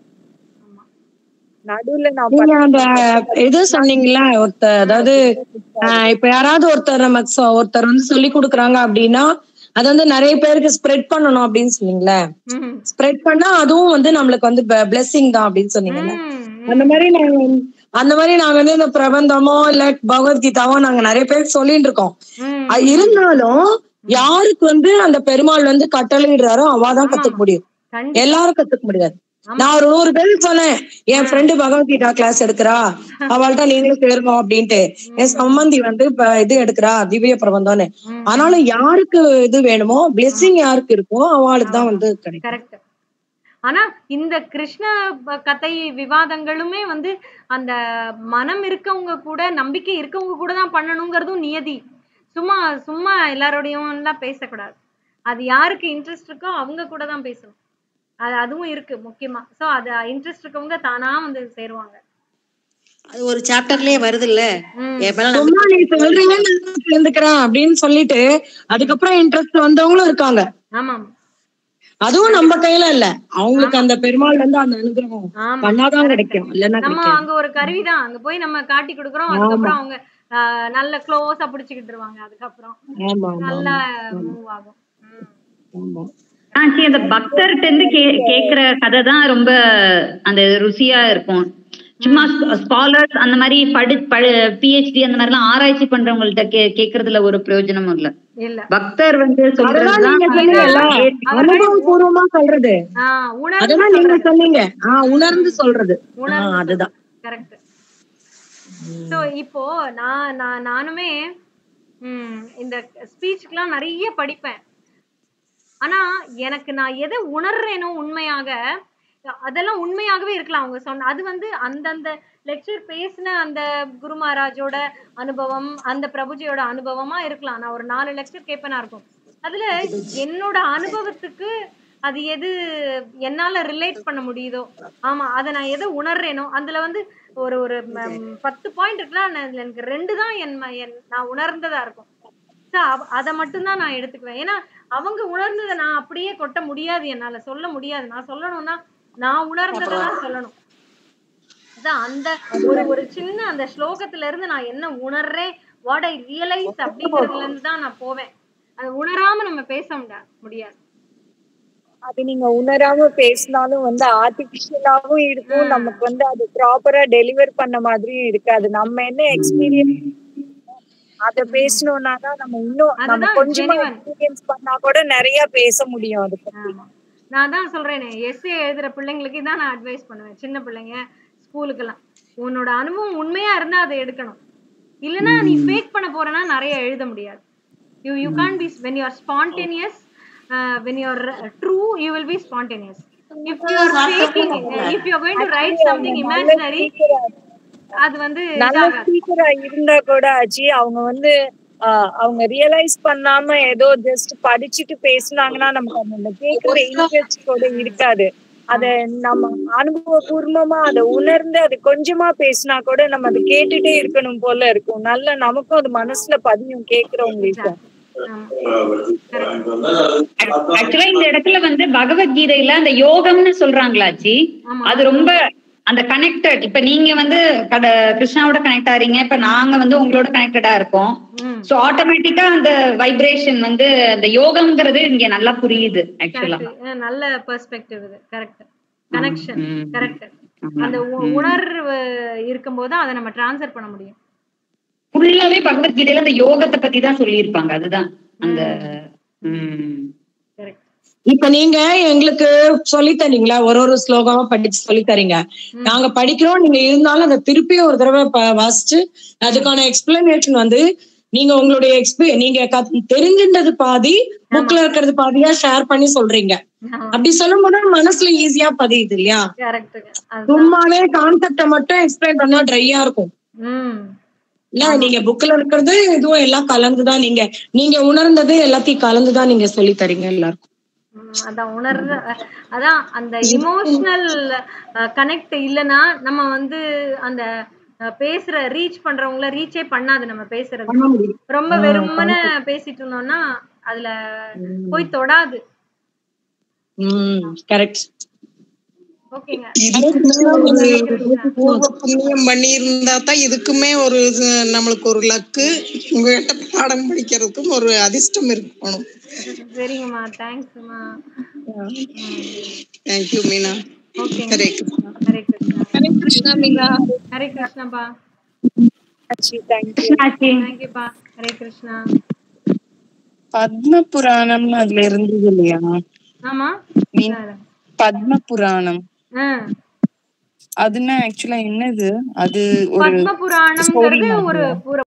நடுவுல நீங்க அந்த இது சொன்னீங்களா ஒருத்தர், அதாவது இப்ப யாராவது ஒருத்தர் நமக்கு ஒருத்தர் வந்து சொல்லி கொடுக்குறாங்க அப்படின்னா அது வந்து நிறைய பேருக்கு ஸ்ப்ரெட் பண்ணணும் அப்படின்னு சொன்னீங்களே, ஸ்ப்ரெட் பண்ணா அதுவும் வந்து நம்மளுக்கு வந்து பிளெஸிங் தான் அப்படின்னு சொன்னீங்கல்ல. அந்த மாதிரி நாங்க அந்த மாதிரி நாங்க வந்து இந்த பிரபந்தமோ இல்ல பகவத்கீதாவோ நாங்க நிறைய பேருக்கு சொல்லிட்டு இருக்கோம். இருந்தாலும் யாருக்கு வந்து அந்த பெருமாள் வந்து கட்டளையிடுறாரோ அவாதான் கத்துக்க முடியும், எல்லாரும் கத்துக்க முடியாது. நான் ஒரு நூறு பேருக்கு சொன்னேன், என் ஃப்ரெண்டு பகவத்கீதா கிளாஸ் எடுக்கிறா, அவள்கிட்ட நீங்களும் சேருங்க அப்படின்ட்டு. என் சம்பந்தி வந்து இப்ப இது எடுக்கிறா திவ்ய பிரபந்தம்னு. ஆனாலும் யாருக்கு இது வேணுமோ பிளெஸிங் யாருக்கு இருக்கோ அவளுக்கு தான் வந்து கிடைக்கும். ஆனா இந்த கிருஷ்ண கதை விவாதங்களுமே வந்து அந்த மனம் இருக்கவங்க கூட நம்பிக்கை இருக்கவங்க கூட தான் பண்ணணுங்கிறதும் நியதி. சும்மா சும்மா எல்லாரோடையும் எல்லாம் பேசக்கூடாது. அது யாருக்கு இன்ட்ரெஸ்ட் இருக்கோ அவங்க கூட தான் பேசணும். அது அதுவும் இருக்கு முக்கியமா. சோ அது இன்ட்ரெஸ்ட் இருக்கவங்க தானா வந்து சேருவாங்க. அது ஒரு சாப்டர்லயே வருது இல்ல, சேர்ந்துக்கிறேன் அப்படின்னு சொல்லிட்டு அதுக்கப்புறம் இன்ட்ரெஸ்ட் வந்தவங்களும் இருக்காங்க. ஆமா, அதுவும் நம்ம கையில இல்ல, அவங்களுக்கு அந்த பெருமாள் வந்து அந்த அனுகிரகம் பண்ணாதான் கிடைக்கும். நம்ம அங்க ஒரு கருவிதான், அங்க போய் நம்ம காட்டி கொடுக்குறோம். அதுக்கப்புறம் அவங்க நல்ல க்ளோஸா பிடிச்சுக்கிட்டுருவாங்க. அதுக்கப்புறம் நல்லா மூவ் ஆகும். ஆஹ் சரி, அந்த பக்தர்கிட்ட இருந்து கே கேக்குற கதை தான் ரொம்ப அந்த ருசியா இருக்கும். சும்மா ஸ்காலர்ஸ் அந்த மாதிரி படி பிஹெச்டி அந்த மாதிரி எல்லாம் ஆராய்ச்சி பண்றவங்கள்ட்ட கே கேக்குறதுல ஒரு பிரயோஜனமும் இல்ல. பக்தர் வந்து சொல்றதுதான் அனுபவபூர்வமா சொல்றது. அதெல்லாம் நீங்க சொன்னீங்க, உணர்ந்து சொல்றது. அதுதான் கரெக்ட். சோ இப்போ நான் நானுமே உம் இந்த ஸ்பீச்சுக்கெல்லாம் நிறைய படிப்பேன். ஆனா எனக்கு நான் எதை உணர்றேனோ உண்மையாக அதெல்லாம் உண்மையாகவே இருக்கலாம். அவங்க சொன்ன அது வந்து அந்தந்த லெக்சர் பேசின அந்த குரு மகாராஜோட அனுபவம், அந்த பிரபுஜியோட அனுபவமா இருக்கலாம். நான் ஒரு நாலு லெக்சர் கேட்பேனா இருக்கும். அதுல என்னோட அனுபவத்துக்கு அது எது என்னால ரிலேட் பண்ண முடியுதோ, ஆமா அத நான் எத உணர்றேனோ அதுல வந்து ஒரு ஒரு பத்து பாயிண்ட் இருக்குன்னா எனக்கு ரெண்டு தான் என் என் நான் உணர்ந்ததா இருக்கும். அத மட்டும் தான் நான் எடுத்துக்குவேன். ஏன்னா அவங்க உணர்ந்தத நான் அப்படியே கொட்ட முடியாது, என்னால சொல்ல முடியாது. நான் சொல்லணும்னா நான் உணர்ந்தத தான் சொல்லணும். அதான் அந்த ஒரு ஒரு சின்ன அந்த ஸ்லோகத்துல இருந்து நான் என்ன உணர்றேன், வாட் ஐ ரியலைஸ் அப்படிங்கறதுல இருந்து தான் நான் போவேன். அது உணராம நம்ம பேச முடியாது. அது நீங்க உணராம பேசினாலும் வந்து ஆர்டிபிஷியலாவும் இருக்கும், நமக்கு வந்து அது ப்ராப்பரா டெலிவர் பண்ண மாதிரியும் இருக்காது. நம்ம என்ன எக்ஸ்பீரியன்ஸ் அத பேசணும்னா தான் நம்ம இன்னும் நம்ம கொஞ்சமா எக்ஸ்பீரியன்ஸ் பண்ணா கூட நிறைய பேச முடியும் அது பத்தி. நான் தான் சொல்றேனே, எஸ்ஏ எழுதுற பிள்ளைங்களுக்கு தான் நான் அட்வைஸ் பண்ணுவேன். சின்ன பிள்ளைங்க ஸ்கூலுக்கெல்லாம் உன்னோட அனுபவம் உண்மையா இருந்தா அதை எடுக்கணும். இல்லனா நீ ஃபேக் பண்ண போறனா நிறைய எழுத முடியாது. you you can't be when you are spontaneous, uh, when you are uh, true, you will be spontaneous. If you are faking, if you are going to write something imaginary, அது வந்து நல்ல ஸ்பீக்கரா இருந்தா கூட ஆச்சி அவங்க வந்து அவங்க ரியலைஸ் பண்ணாம ஏதோ ஜஸ்ட் படிச்சுட்டு பேசினாங்கன்னா நமக்கு அந்த கேட்கிற இன்ட்ரெஸ்ட் கூட இருக்காது. அத நம்ம அனுபவபூர்வமா அதை உணர்ந்து அது கொஞ்சமா பேசினா கூட நம்ம அதை கேட்டுட்டே இருக்கணும் போல இருக்கும். நல்ல நமக்கும் அது மனசுல பதியும் கேட்கிறவங்களுக்கும். ஆக்சுவலா இந்த இடத்துல வந்து பகவத்கீதையில அந்த யோகம்னு சொல்றாங்களாச்சி, அது ரொம்ப அந்த கனெக்டட். இப்ப நீங்க வந்து கிருஷ்ணாவோட கனெக்ட் ஆறீங்க, இப்ப நாங்க வந்து உங்களோட கனெக்டடா இருக்கோம். சோ ஆட்டோமேட்டிக்கா அந்த வைப்ரேஷன் வந்து அந்த யோகம்ங்கிறது இங்க நல்லா புரியுது. ஆக்சுவலா நல்ல பெர்ஸ்பெக்டிவ் இது. கரெக்ட். Connection correct. அந்த உணர்வு இருக்கும்போது அதை நம்ம ட்ரான்ஸ்ஃபர் பண்ண முடியும். ஃபுல்லாவே பகவத்கீதையில அந்த யோகத்தை பத்தி தான் சொல்லியிருப்பாங்க. அதுதான் அந்த இப்ப நீங்க எங்களுக்கு சொல்லி தரீங்களா, ஒரு ஒரு ஸ்லோகமா படிச்சு சொல்லி தரீங்க. நாங்க படிக்கிறோம், நீங்க இருந்தாலும் அதை திருப்பியும் ஒரு தடவை வாசிச்சு அதுக்கான எக்ஸ்பிளனேஷன் வந்து நீங்க உங்களுடைய எக்ஸ்பீ நீங்க தெரிஞ்சின்றது பாதி, புக்ல இருக்கிறது பாதியா ஷேர் பண்ணி சொல்றீங்க. அப்படி சொல்லும் போது மனசுல ஈஸியா பதியுது இல்லையா? சும்மாவே கான்செப்ட மட்டும் எக்ஸ்பிளைன் பண்ணா ட்ரையா இருக்கும். இல்ல நீங்க புக்ல இருக்கிறது இதுவும் எல்லாம் கலந்துதான், நீங்க நீங்க உணர்ந்தது எல்லாத்தையும் கலந்துதான் நீங்க சொல்லி தரீங்க எல்லாருக்கும். அதான் உணர்ற அதான் அந்த இமோஷனல் கனெக்ட் இல்லனா நம்ம வந்து அந்த பேசுற ரீச் பண்றவங்கள ரீச்சே பண்ணாது. நம்ம பேசுறது ரொம்ப வெறுமனே பேசிட்டு இருந்தோம்னா அதுல போய் தொடாது. ம் கரெக்ட். புண்ணியம் பண்ணி இருந்தா தான் இதுக்குமே ஒரு நம்மளுக்கு ஒரு லக்கு, உங்ககிட்ட பாடம் படிக்கிறதுக்கும் ஒரு அதிர்ஷ்டம் இருக்கணும். சரிங்கம்மா, தேங்க்ஸ்மா. Thank you Meena. Okay, Hare Krishna. Hare Krishna. Hare Krishna Meena. Hare கிருஷ்ணாப்பா. அச்சி தேங்க் யூ. தேங்க் யூப்பா. ஹரே கிருஷ்ணா. பத்ம புராணம்னு அதுல இருந்தது இல்லையா? ஆமா, பத்ம புராணம். அதுனா ஆக்சுவலா என்னது? அது ஒரு பத்ம புராணம்ங்கிறது ஒரு